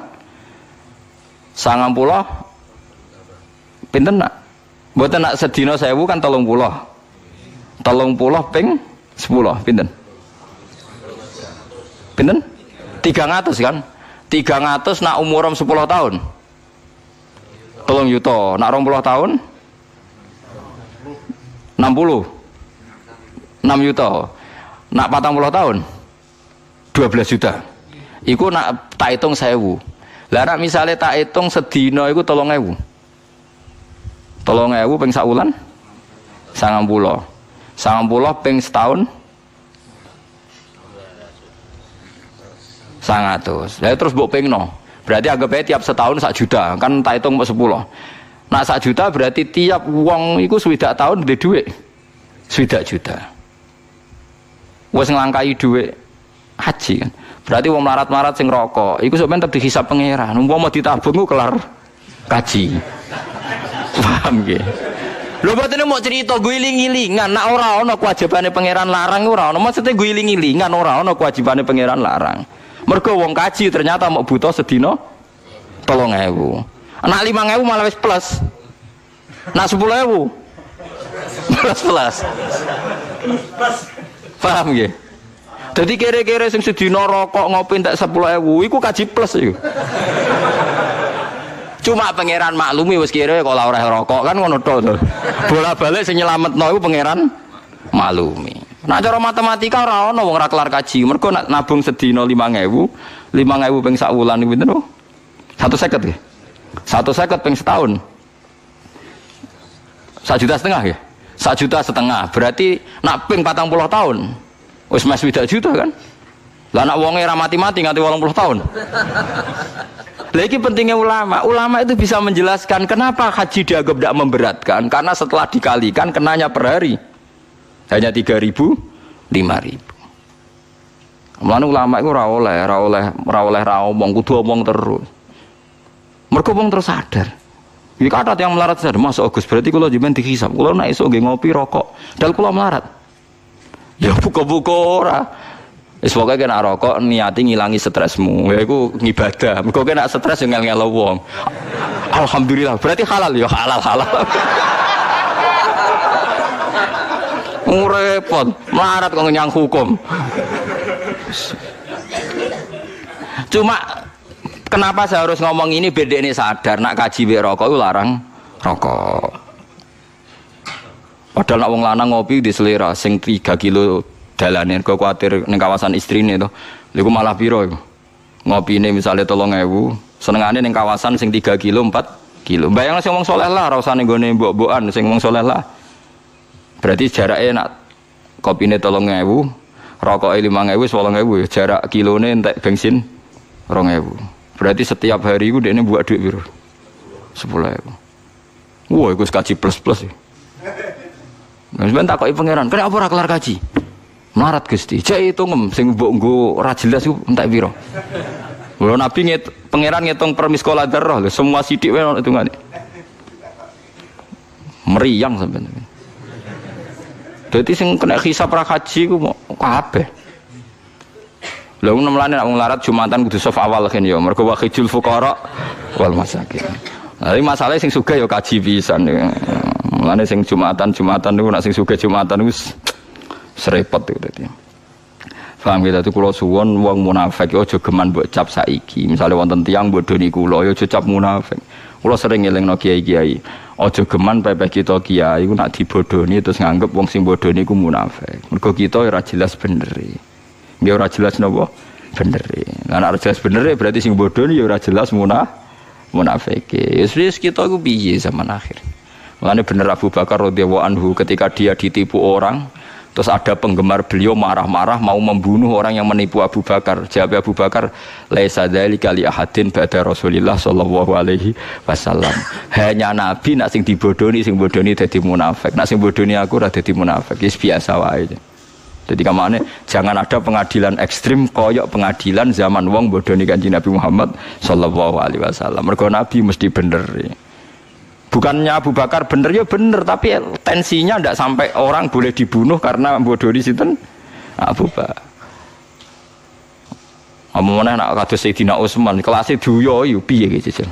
90 pinten nak? Mboten nak sedina 1000 kan 30. 30 ping 10 pinten? Pinten? 300 kan? 300 nak umuram 10 tahun. 3 juta. Nak 20 tahun? 60. 6 juta. Nak 40 tahun 12 juta. Iku nak tak hitung 1000. Lah nek misale tak hitung sedina iku 3000. 3000 ping sak wulan 90. 90 ping setahun 100. Lah terus mbok pingno. Berarti anggap ae tiap setahun 1 juta, kan tak hitung 10. Nah 1 juta berarti tiap wong iku swidak tahun duwe dhuwit 1 juta. Wes nglangkai dhuwit haji kan. Berarti wong melarat-melarat sing rokok iku sok men tetep dihisab pangeran. Umpama ditabung ku kelar kaji. Paham nggih? Lho mboten mau cerita guling-gilingan, nak ora ana kewajibane pangeran larang ora ana. Maksudnya guling-gilingan ora ana kewajibane pangeran larang. Mergo wong kaji ternyata mau butuh sedina 3000. Anak 5000 malah wis plus. Nak 10000 plus. Paham nggih? Dadi kere-kere sing sedina rokok ngopi entek 10000 iku kaji plus iku. Cuma pangeran maklumi wis kira kok ora rokok kan ngono to. Bola-balik sing nyelametno iku pangeran maklumi. Nak cara matematika ora ana wong ora kelar kaji. Mergo nak nabung sedina 5000 ping sak wulan niku pinten? 150 nggih. 150 ping setahun. 1,5 juta nggih. 1,5 juta. Berarti nak ping 40 tahun. Wis mas 1 juta kan? Lah nak wonge ra mati-mati nganti 80 tahun. Lah iki pentingnya ulama. Ulama itu bisa menjelaskan kenapa haji dianggap tidak memberatkan, karena setelah dikalikan kenanya per hari hanya 3.000, 5.000. Mulane ulama iku ora oleh omong, kudu omong terus. Mergo wong terus sadar. Iki kathah yang melarat sadar, Mas Agus berarti kula jenengan dihisab. Kula nek esuk nggih ngopi rokok, dal kula melarat. Ya buka-buka ora. Wis pokoke kena rokok niati ngilangi stresmu. Ya iku ngibadah. Mergo kena stres yo ngel-ngelo wong. Alhamdulillah, berarti halal ya, halal. Repot, melarat kok nyang hukum. Cuma kenapa saya harus ngomong ini beda ini sadar nak kaji be rokok itu larang rokok. Padahal nak wong lanang ngopi di selera sing 3 kilo dalanin kok kuatir ning kawasan istrine to. Lha malah piro iku? Ngopine misale 3000, senengane ning kawasan sing 3 kilo 4 kilo. Bayangno sing wong saleh lah ora usah ning gone mbok-mbokan sing wong saleh lah. Berarti jarake nak kopine 3000, rokoke 5000, 8000 jarak kilone entek bensin 2000. Berarti setiap hari iku dekne buat duit piro? 10.000. Wah, iku kaji plus-plus. Nah, sampeyan takoki pangeran, "Kene apa ora kelar kaji?" Melarat Gusti. Cek hitungem sing mbok nggo ora jelas iku entek piro. Lho Nabi pangeran ngitung per miskola dzarrah lho, semua sithik wae ono hitungane. Meriang sampeyan. Dadi sing kena hisab ra haji ku kabeh. Lha mulane nek wong larat Jumatan kudu saf awal kan ya, mergo wa khijul fuqara wal masakin. Nah, masalahnya sing sugih ya kaji pisan. Mulane sing Jumatan niku nek sing sugih Jumatan niku serepot itu dadi. Paham gitu kula suwon wong munafik aja geman mbok cap saiki. Misale wonten tiyang bodoni kula ya aja cap munafik. Kula sering ngelingno kiai-kiai. Aja geman pepeh kita kiai iku nak dibodoni terus nganggep wong sing bodoni iku munafik. Mergo kita ora jelas benere. Ya ora jelas napa benere. Lah nek ora jelas benere berarti sing bodoni ya ora jelas munafike. Wis kita iku piye zaman akhir. Mulane bener Abu Bakar radhiyallahu anhu ketika dia ditipu orang, terus ada penggemar beliau marah-marah mau membunuh orang yang menipu Abu Bakar. Jawab Abu Bakar, "Laisa dzalika li ahadin ba'da Rasulillah sallallahu alaihi wasallam." Hanya Nabi nak sing dibodoni dadi munafik. Nak sing bodoni aku ora dadi munafik. Wis biasa wae. Jadi kamane jangan ada pengadilan ekstrim koyok pengadilan zaman wong bodoni Kanjeng Nabi Muhammad sallallahu alaihi wasallam. Mergo Nabi mesti bener. Bukannya Abu Bakar bener ya bener, tapi tensinya tidak sampai orang boleh dibunuh karena bodoni sinten Abu Bakar. Amune nak kados Sayyidina Utsman kelasé duyo yo piye iki jajal.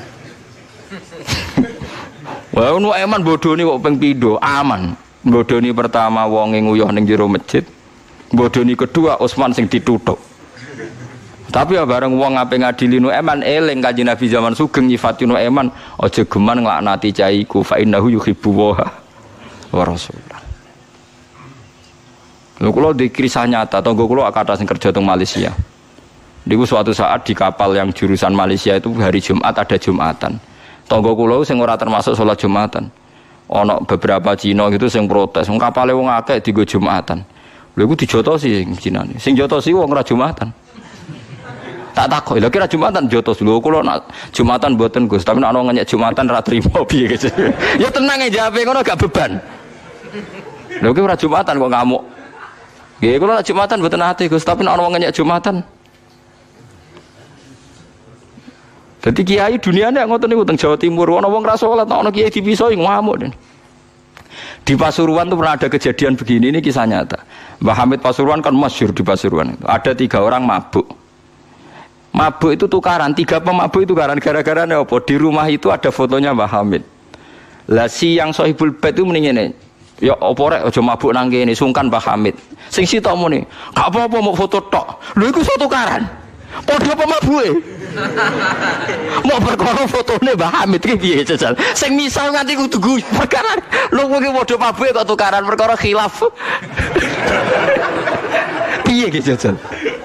Wah ono eman bodoni kok ping pindho aman. Bodoni pertama wong nguyuh ning jero masjid. Bodoni kedua Utsman sing dituthuk. Tapi ya bareng wong ape ngadili Nu'man eling Kanjeng Nabi zaman sugeng nyifati Nu'man aja geman nglaknati caiku fa innahu yuhibbu wa rasul. Lho kula di kisah nyata tangga kula kathah sing kerja teng Malaysia. Niku suatu saat di kapal yang jurusan Malaysia itu hari Jumat ada Jumatan. Tangga kula sing ora termasuk salat Jumatan. Ana beberapa Cina gitu sing protes, wong kapale wong akeh dienggo Jumatan. Lho iku dijotosi sing Cinane. Sing jotosi wong ora Jumatan. Tak takok, lha kira Jumatan jotos lho kula nak Jumatan mboten Gus, tapi nek ana ngenyek Jumatan ra trimo piye gitu. Ya tenang e jawabe ngono gak beban. Lho ki ora Jumatan kok ngamuk. Nggih kula nak Jumatan mboten ate Gus, tapi nek ana wong ngenyek Jumatan. Dadi kiai duniane ngoten niku teng Jawa Timur, ana wong ra salat, ana kiai dipisoi ngamuk. Di Pasuruan tuh pernah ada kejadian begini, ini kisah nyata. Mbah Hamid Pasuruan kan masyhur di Pasuruan itu. Ada 3 orang mabuk. Mabuk itu tukaran, 3 pemabuk itu tukaran gara-gara apa? Di rumah itu ada fotonya Mbah Hamid. Lah si yang Sohibul Bait itu mending ngene. Ya apa rek aja mabuk nang kene, sungkan Mbah Hamid. Sing sitok muni, gak apa-apa mau foto tok. Lho iku foto tukaran. Padha pemabuke. Mau perkara fotone Mbah Hamid ki piye jajal. Sing misal nganti kudu perkara lho kowe padha mabuke kok tukaran perkara khilaf. Piye ki jajal.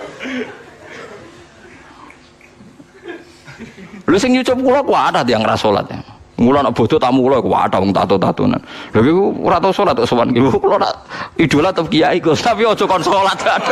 Lho sing nyucup kula kuwi ada tiyang ra salat. Mula nek bodho tamu kula kuwi ada wong tato-tatonan. Lho iku ora tau salat kok sowan ki. Kula nak idola tetep kiai Gus, tapi aja kon salat.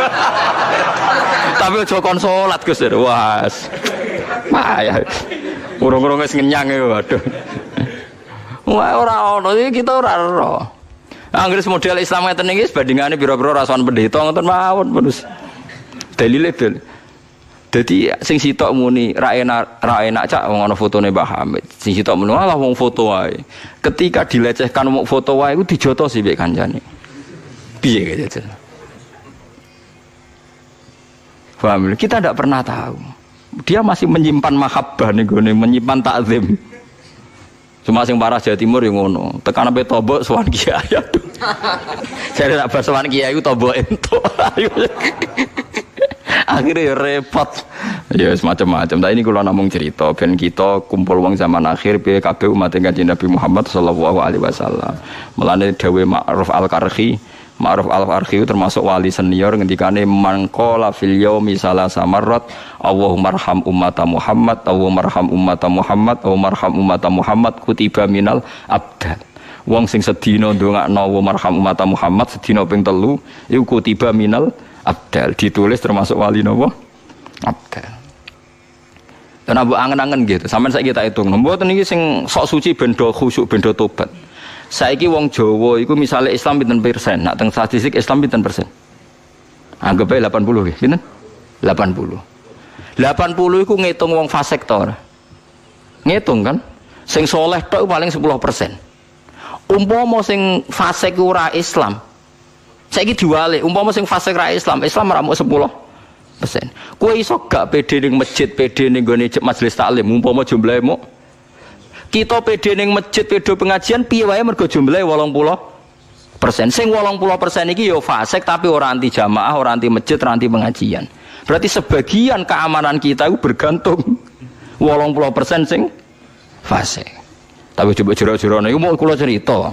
Tapi aja kon salat Gus. Wah. Payah. Urung-urung wis ngenyang e waduh. Wah ora ono iki kita ora ero. Anggere model Islam ngeten iki bandingane pira-pira rasawan pendeta ngoten mawon terus. Dalile dal. Dadi sing sitok muni ra enak cak wong ana fotone Mbah Hamid. Sing sitok muni lah wong foto wae. Ketika dilecehkan wong foto wae iku dijotosi mek kancane. Piye gitu. Paham? Kita tidak pernah tahu. Dia masih menyimpan mahabbah nih gue, menyimpan takzim. Cuma sing parah Jawa Timur yang ngono. Tekan sampai tobok sowan kiai. Aduh. Jadi nak sowan kiai itu tobok entuk. Akhirnya repot. Ya semacam-macam. Tapi ini kalau namung cerita, ben kita kumpul wong zaman akhir PKB umat Kanjeng Nabi Muhammad sallallahu alaihi wasallam. Mulane dawuh Ma'ruf Al-Qarhi, Ma'ruf Al-Qarhi termasuk wali senior ngendikane mangqala fil yaumi salasa marrat Allahumma arham ummata Muhammad, Allahumma arham ummata Muhammad, Allahumma arham ummata Muhammad kutiba minal abdal. Wong sing sedina ndongakno Allahumma arham ummata Muhammad sedina ping 3 iku kutiba minal abdal, ditulis termasuk wali napa? Abdal. Dan abu angen-angen gitu. Sampeyan saiki tak hitung. Mboten iki sing sok suci bendo khusyuk bendo tobat. Saiki wong Jawa iku misale Islam pinten persen? Nak teng statistik Islam pinten persen? Anggap ae 80 nggih. Pinten? 80. 80 iku ngitung wong fasik to ora? Ngitung kan? Sing soleh tok paling 10%. Umpama sing fasik ora Islam. Saiki diwalik, umpama sing fasik ra Islam, Islam ora mung 10%. Kowe iso gak pede ning masjid, pede ning gone majelis taklim, umpama jumlahe mu. Kita pede ning masjid, pede pengajian piye wae mergo jumlahe 80%. Sing 80% iki ya fasik tapi ora anti jamaah, ora anti masjid, ora anti pengajian. Berarti sebagian keamanan kita itu bergantung 80% sing fasik. Tapi coba jero-jerone iku mau kula cerita.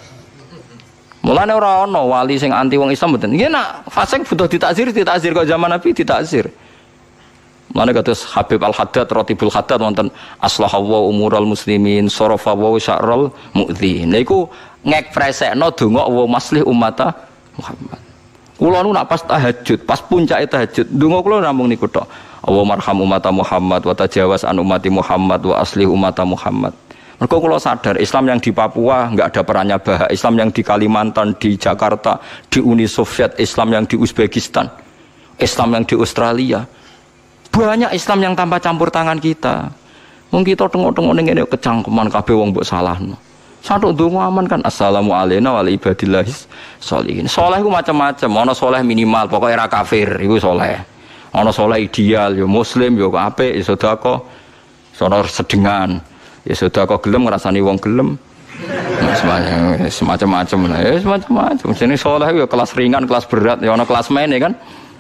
Mulane ora ana wali sing anti wong Islam mboten. Nggih nak fasik butuh ditakzir kok zaman Nabi ditakzir. Mulane kados Habib Al-Haddad Ratibul Haddad wonten aslahallahu umural muslimin sarafa wa syarrul mu'dzi. Niku ngekspresekno donga wa maslih ummata Muhammad. Kula nu nak pas tahajud, pas puncake tahajud, donga kula namung niku tok. Allahumma arham ummata Muhammad wa tajawaz an ummati Muhammad wa aslih ummata Muhammad. Mereka kalau sadar Islam yang di Papua nggak ada perannya Bahak, Islam yang di Kalimantan, di Jakarta, di Uni Soviet, Islam yang di Uzbekistan, Islam yang di Australia, banyak Islam yang tanpa campur tangan kita. Mungkin kita tengok-tengok ini kecangkeman kabeh wong mbok salahno. Satu donga aman kan assalamualaikum wa ibadillahis sholihin. Saleh ku macam-macam, ana saleh minimal pokoknya era kafir iku saleh. Ana saleh ideal ya muslim ya apik ya sedekah, sono sedengan. Ya sudah kok gelem ngrasani wong gelem. Semacam-macam lah. Ya semacam-macam. Jenenge saleh ya kelas ringan, kelas berat, ya ana kelas mene kan.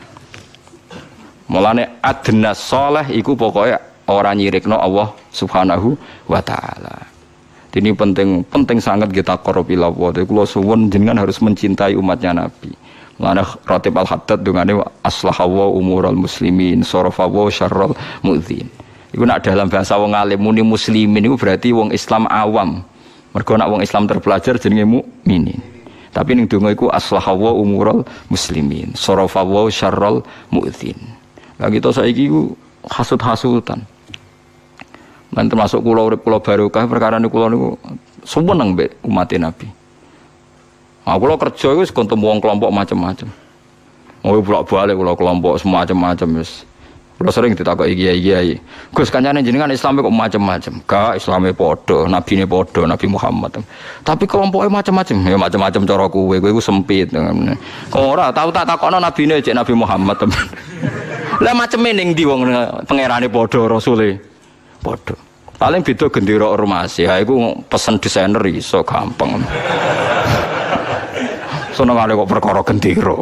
Mulane adnas saleh iku pokoke ora nyirikno Allah Subhanahu wa taala. Ini penting sangat kita qarab ila Allah. Kula suwun jenengan harus mencintai umatnya Nabi. Lana Ratib Al-Haddad dungane aslahawa umural muslimin sarafawa syarrul mu'dzin. Iku nak dalam bahasa wong alim muni muslimin iku berarti wong Islam awam. Mergo nak wong Islam terpelajar jenenge mukminin. Tapi ning donga iku aslahawa umural muslimin sarafawa syarrul mu'dzin. Lah kita saiki iku hasud-hasutan. Lan termasuk kula urip kula barokah perkara niku kula niku seneng mbek umat Nabi. Aku lo kerja itu sekontong wong kelompok macam-macam. Mau bolak-balik kalau kelompok semacam-macam wis. Kalau sering ditakoki kiai-kiai, Gus kancane jenengan Islam kok macam-macam. Gak Islame padha, nabine padha, Nabi Muhammad. Tapi kelompoknya macam-macam. Ya macam-macam cara kowe iku sempit. Ora tau tak takokno nabine cek Nabi Muhammad. Lah maceme ning ndi wong pangerane padha, rasule padha. Paling beda gendera ormas. Ya iku pesen desainer iso gampang. Seneng ale kok perkara gendera.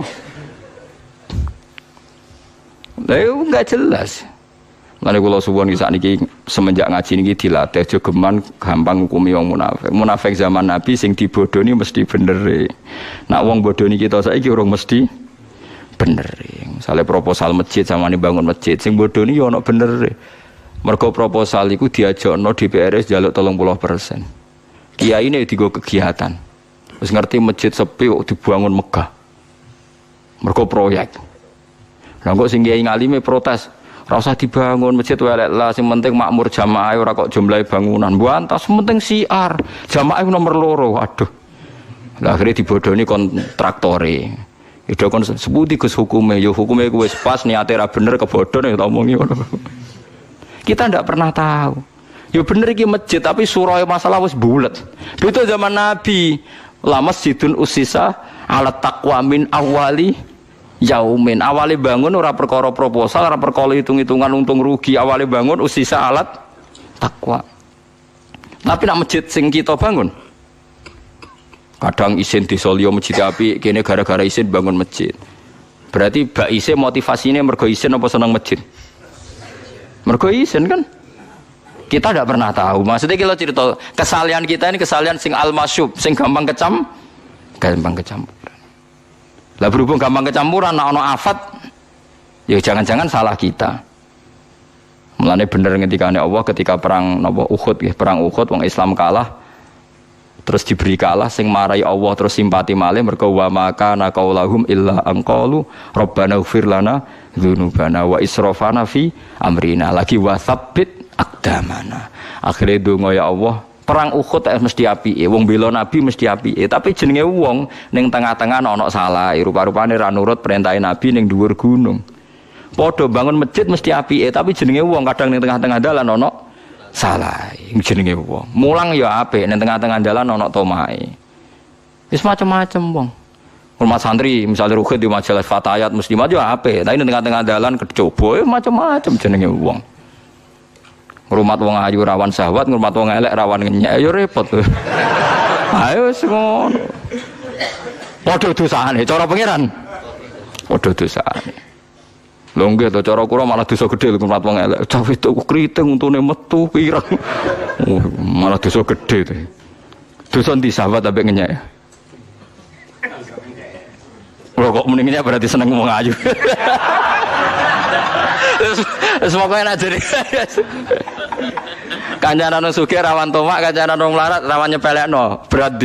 Lah yo enggak jelas. Lan kula suwun iki sakniki semenjak ngaji niki dilatih aja geman gampang ngukumi wong munafik. Munafik zaman Nabi sing dibodoni mesti bener. Nak wong bodoni kita saiki urung mesti bener. Misale proposal masjid samane bangun masjid sing bodoni yo ana bener. Mergo proposal iku diajakno DPR njaluk 30%. Kiyaine digo kegiatan. Wis ngerti masjid sepi kok dibangun megah. Mergo proyek. Lah kok sing kiai ngalime protes, ora usah dibangun masjid welek lah, sing penting makmur jamaah ora kok jumlahe bangunan. Buantas penting siar. Jamaah nomor loro. Waduh. Lah akhire dibodoni kontraktore. Itu kon sebuti Gus hukume, yo hukume ku wis pas niate ra bener kebodhon ya omongi ngono. Kita ndak pernah tahu. Ya bener iki masjid tapi surah masalah wis bulet. Itu zaman Nabi. La masjidun usisa ala taqwa min awali yaumin. Awali bangun ora perkara proposal, ora perkara hitung-hitungan untung rugi. Awali bangun usisa alat taqwa. Tapi nak masjid sing kita bangun kadang isin disolio masjid api kene gara-gara isin bangun masjid. Berarti bak isin motivasinya mergo isin apa seneng masjid? Mergo isin kan? Kita tidak pernah tahu. Maksudnya kalau cerita kesalahan kita ini kesalahan sing al-masyub, sing gampang kecampuran. Lah berhubung gampang kecampuran, ana afat, ya jangan-jangan salah kita. Mulane bener ngendikane Allah ketika perang napa Uhud, perang Uhud wong Islam kalah, terus diberi kalah, sing marai Allah terus simpati malih mergo wa maka naqaulahum illa anqalu rabbana ighfir lana dzunubana wa israfana fi amrina lagi wasabbit akdamana. Akhirnya donga ya Allah, perang Uhud mesti apike, wong bela Nabi mesti apike, tapi jenenge wong ning tengah-tengah ana salah, rupa-rupane ra nurut perintah Nabi ning dhuwur gunung. Padha bangun masjid mesti apike, tapi jenenge wong kadang ning tengah-tengah dalan ana salah, jenenge wong. Mulang ya apik, ning tengah-tengah dalan ana tomae. Wis macam-macam wong. Hormat santri misalnya rukhid di majalah Fatayat Muslimat ya apik, tapi ning tengah-tengah dalan kecoba macam-macam jenenge wong. Ngrumat wong ayu rawan syahwat, ngrumat wong elek rawan ngenyek, ya repot. Ayo wis ngono. Padha dosane, cara pangeran. Padha dosane. Lho nggih to cara kula malah dosa gedhe ngrumat wong elek. Cah itu kriting untune metu pirang. Malah dosa gedhe to. Dosa ndi syahwat ambek ngenyek. Lho kok mendingnya berarti seneng wong ayu. Semoga enak jadi. Kancanan sugih rawan tomak, kancanan wong larat rawan nyepelekno. Berarti.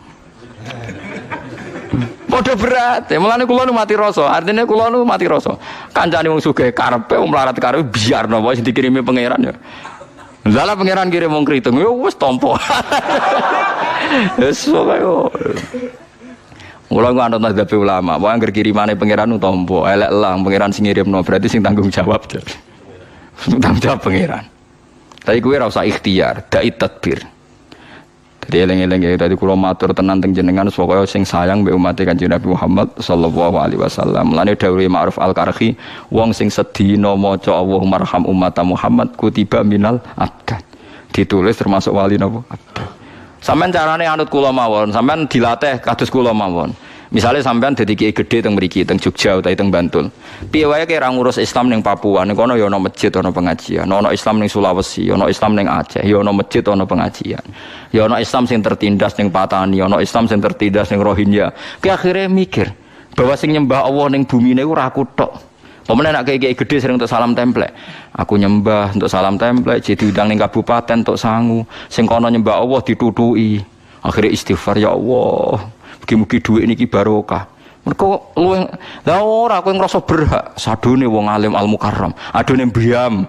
Padha berat. Mulane kula nu mati rasa. Artinya kula nu mati rasa. Kancane wong sugih karepe wong larat karepe biarno wae sing dikirimi pangeran ya. Lha pangeran kirim wong kriting ya wis tampa. Wis kaya mula ku anut mazhab ulama, wae anggere kirimane pangeran utampa, elek lah pangeran sing ngirimno, berarti sing tanggung jawab. Tanggung jawab pangeran. Tapi kowe ora usah ikhtiar, dai tadbir. Dadi eling-eling tadi kula matur tenan teng jenengan supaya sing sayang mbek umat Kanjeng Nabi Muhammad sallallahu alaihi wasallam. Mulane dawuhe Ma'ruf Al-Karhi, wong sing sedina maca Allahumma arham ummata Muhammad kutiba minal abdan. Ditulis termasuk wali napa? Abdan. Sampeyan carane anut kula mawon, sampeyan dilatih kados kula mawon. Misalnya sampean dadi kiai gedhe teng mriki teng Jogja utawa teng Bantul. Piye wae kira ngurus Islam ning Papua, ning kono ya ana masjid ana pengajian, ana Islam ning Sulawesi, ana Islam ning Aceh, ya ana masjid ana pengajian. Ya ana Islam sing tertindas ning Patani, ana Islam sing tertindas ning Rohingya. Ki akhire mikir, Bahwa sing nyembah Allah ning bumi niku ora aku tok. Pemene nek kiai gede sering untuk salam templek. Aku nyembah untuk salam templek, jadi diundang ning kabupaten untuk sangu. Sing kono nyembah Allah ditutuki. Akhirnya istighfar ya Allah. Mugi-mugi dhuwit niki barokah. Mergo luwih lha ora kowe ngrasa berhak sadone wong alim al mukarram, adone mbiam.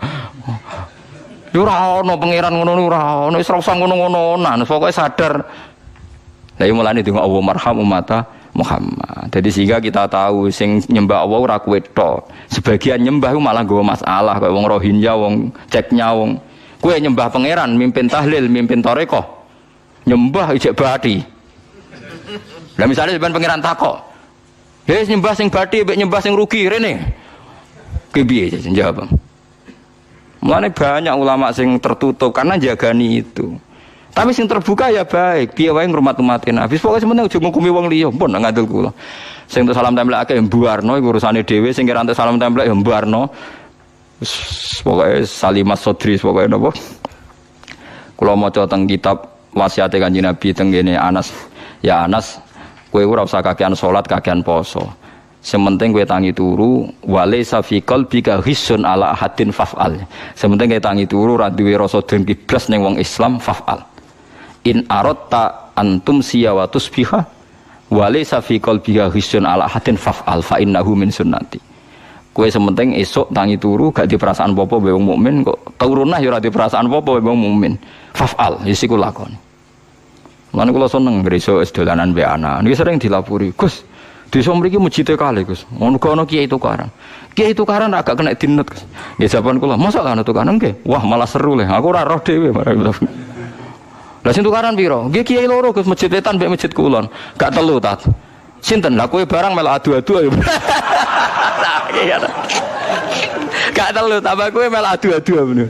Ya ora ono pangeran ngono ora ono, wis ora usah ngono-ngononan, pokoke sadar. Lah iki mulane donga Allah marham ummata Muhammad. Jadi sehingga kita tahu sing nyembah Allah ora kowe tok. Sebagian nyembah malah nggawa masalah kaya wong Rohingya, wong Ceknya, wong kowe nyembah pangeran, mimpin tahlil, mimpin tarekat. Nyembah ijek bati. Lah misalnya sampean pangeran takok, "Hei nyembah sing bati mbek nyembah sing rugi rene." Ki piye jawab? Mulane banyak ulama sing tertutup karena jagani itu. Tapi sing terbuka ya baik, piye wae ngrumat umatin. Habis pokoke sementing aja ngukumi wong liya, pun ngandel kula. Sing untuk salam templek akeh mbuarno iku urusane dhewe, sing kira untuk salam templek ya mbuarno. Wis pokoke Salimas Sodri pokoke napa. Kula maca teng kitab wasiate Kanjeng Nabi teng ngene Anas. Ya Anas, kowe ora usah kakean salat, kakean poso. Sementing kowe tangi turu, wale safi qalbika hisun ala ahadin faf'al. Sementing kowe tangi turu ora duwe rasa dengki blas ning wong Islam faf'al. In arotta antum siya wa tusbiha wale safi qalbika hisun ala ahadin faf'al fa innahu min sunnati. Kowe sementing esuk tangi turu gak di perasaan apa-apa wong mukmin kok turunah ya ora di perasaan apa-apa wong mukmin. Faf'al wis iku lakoni. Lan kula seneng gresik wis dolanan mbek anak. Niki sering dilapuri, Gus. Desa mriki mujite kali, Gus. Ngono kok ana kiai tukaran. Kiai tukaran agak kena dinut, Gus. Nggih jawaban kula, mosok ana tukaran nggih. Wah, malah seru le. Aku ora roh dhewe. Lah sing tukaran piro? Nggih kiai loro, Gus, masjid wetan mbek masjid kulon. Gak telu ta. Sinten? Lah kowe barang melu adu-adu ayo. Gak telu, tambah kowe melu adu-adu bener.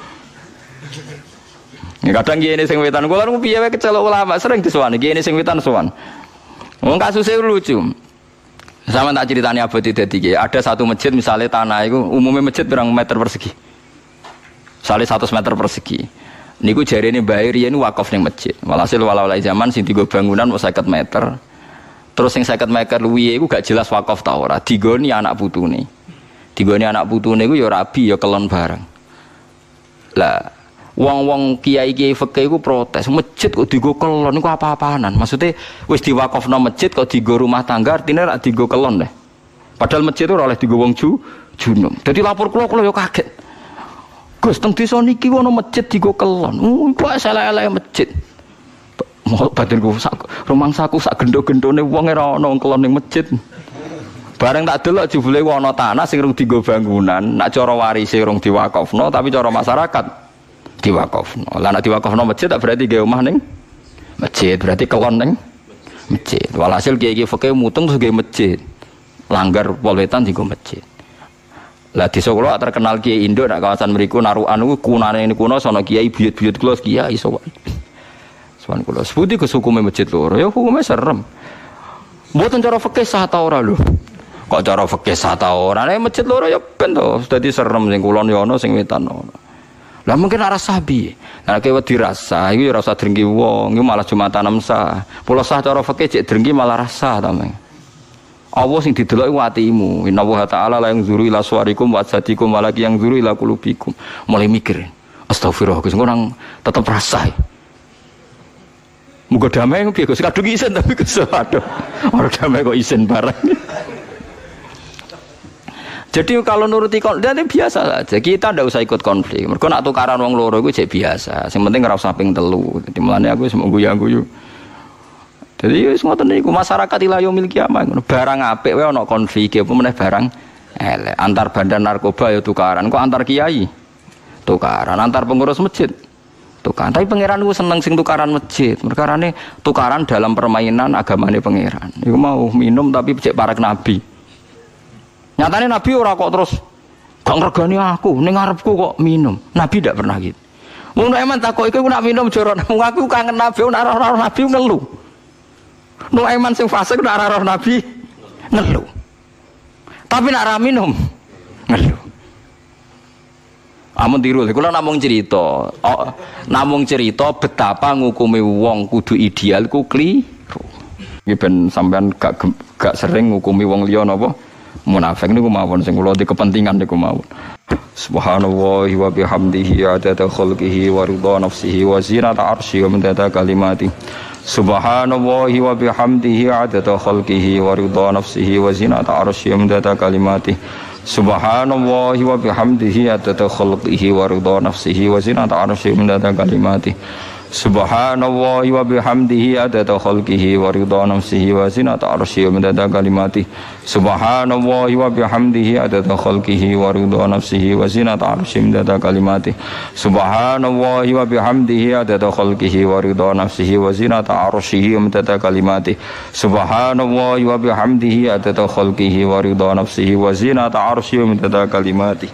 Kadang kiai sing wetan kula niku piye wae kecelok ulama sering disowani kiai sing wetan sowan. Wong kasusnya lucu. Sama tak ceritanya abadi dadi ada satu masjid misalnya tanah itu umumnya masjid berang meter persegi. Misalnya 100 meter persegi. Niku jarene Mbah Iri ini wakaf ning masjid. Walhasil walau-walai zaman sing digo bangunan mau 50 meter. Terus sing 50 meter luwihe iku gak jelas wakaf ta ora. Digoni anak putune. Digoni anak putune iku ya rabi ya kelon bareng. Lah wong-wong kiai-kiai fikih iku protes, masjid kok digo kelon niku apa-apaanan. Maksudnya wis diwakafno masjid kok digo rumah tangga artine rak digo kelon deh. Padahal masjid itu ora oleh digo wong junum. Dadi lapor kula yo kaget. Gus teng desa niki ono masjid digo kelon. Kok elek-elek masjid. Mau batinku sak rumangsaku sak gendho-gendhone wong ora ono kelon ning masjid. Bareng tak delok jebule ono tanah sing rung digo bangunan, nak cara warise rung diwakafno tapi cara masyarakat diwakafno. Lah nek diwakafno masjid tak berarti gawe omah ning masjid, berarti kelon ning masjid. Walhasil kiai-kiai fikih mutung terus gawe masjid. Langgar pol wetan dienggo masjid. Lah desa kula terkenal kiai Indo nek kawasan mriku narukan niku kunane kuno sono kiai buyut-buyut kula kiai sowan. Sowan kula seputi kesukume masjid loro. Ya hukume serem. Mboten cara fikih sah ta ora lho. Kok cara fikih sah ta ora? Nek masjid loro ya ben to. Dadi serem sing kulon ya ono sing wetan ono. Lah mungkin arah sabi. Nah kowe dirasa iku ya rasa drengki wong, iku malah Jumatan sah. Pulau sah cara fikih cek drengki malah rasa ta, Mang. Allah sing didelok iku atimu. Innallaha ta'ala la yanzuru ila suwarikum wa ajsadikum walaki yanzuru ila qulubikum. Mulai mikir. Astagfirullah, Gus ngono tetep rasa. Muga damai piye Gus kadung isin tapi Gus aduh. Ora damai kok isin bareng. Jadi kalau nuruti konflik biasa saja. Kita ndak usah ikut konflik. Mergo nak tukaran wong loro iku jek biasa. Sing penting ora usah ping 3. Dadi mulane aku wis mung guyu-guyu. Jadi wis ngoten niku masyarakat ila yaumil kiamah ngono. Barang apik wae ana konflik apa meneh barang elek. Antar bandar narkoba ya tukaran. Kok antar kiai tukaran, antar pengurus masjid tukaran. Tapi pangeran ku seneng sing tukaran masjid. Perkarane tukaran dalam permainan agamane pangeran. Iku mau minum tapi cek para nabi. Nyatanya Nabi ora kok terus gak ngergani aku, ning ngarepku kok minum. Nabi ndak pernah gitu. Wong nek eman takok iku nak minum joron, wong aku kangen Nabi, nek ora Nabi ngelu. Nek eman sing fasik nek ora Nabi ngelu. Tapi nek ora minum ngelu. Amun tiru, kula namung cerita. Namung cerita betapa ngukumi wong kudu ideal ku kliru. Iki ben sampean gak gak sering ngukumi wong liya napa munafik niku mawon sing kula di kepentingan niku mawon. Subhanallah wa bihamdihi adada khalqihi wa ridha nafsihi wa zinata arsyihi wa midada kalimati. Subhanallah wa bihamdihi adada khalqihi wa ridha nafsihi wa zinata arsyihi wa midada kalimati. Subhanallah wa bihamdihi adada khalqihi wa ridha nafsihi wa zinata arsyihi wa midada kalimati. Subhanallah wa bihamdihi adada khalqihi wa ridha nafsihi wa zinata arsyihi wa midada kalimati. Subhanallah wa bihamdihi adada khalqihi wa ridha nafsihi wa zinata arsyihi wa midada kalimati. Subhanallah wa bihamdihi adada khalqihi wa ridha nafsihi wa zinata arsyihi wa midada kalimati. Subhanallah wa bihamdihi adada khalqihi wa ridha nafsihi wa zinata arsyihi wa midada kalimati.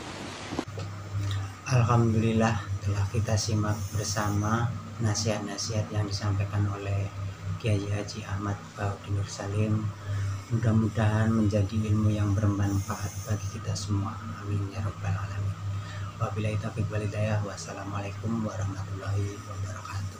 Alhamdulillah, telah kita simak bersama nasihat-nasihat yang disampaikan oleh Kiai Haji Ahmad Baudin Nur Salim. Mudah-mudahan menjadi ilmu yang bermanfaat bagi kita semua. Amin ya rabbal alamin. Wabillahi taufiq wal hidayah. Wassalamualaikum warahmatullahi wabarakatuh.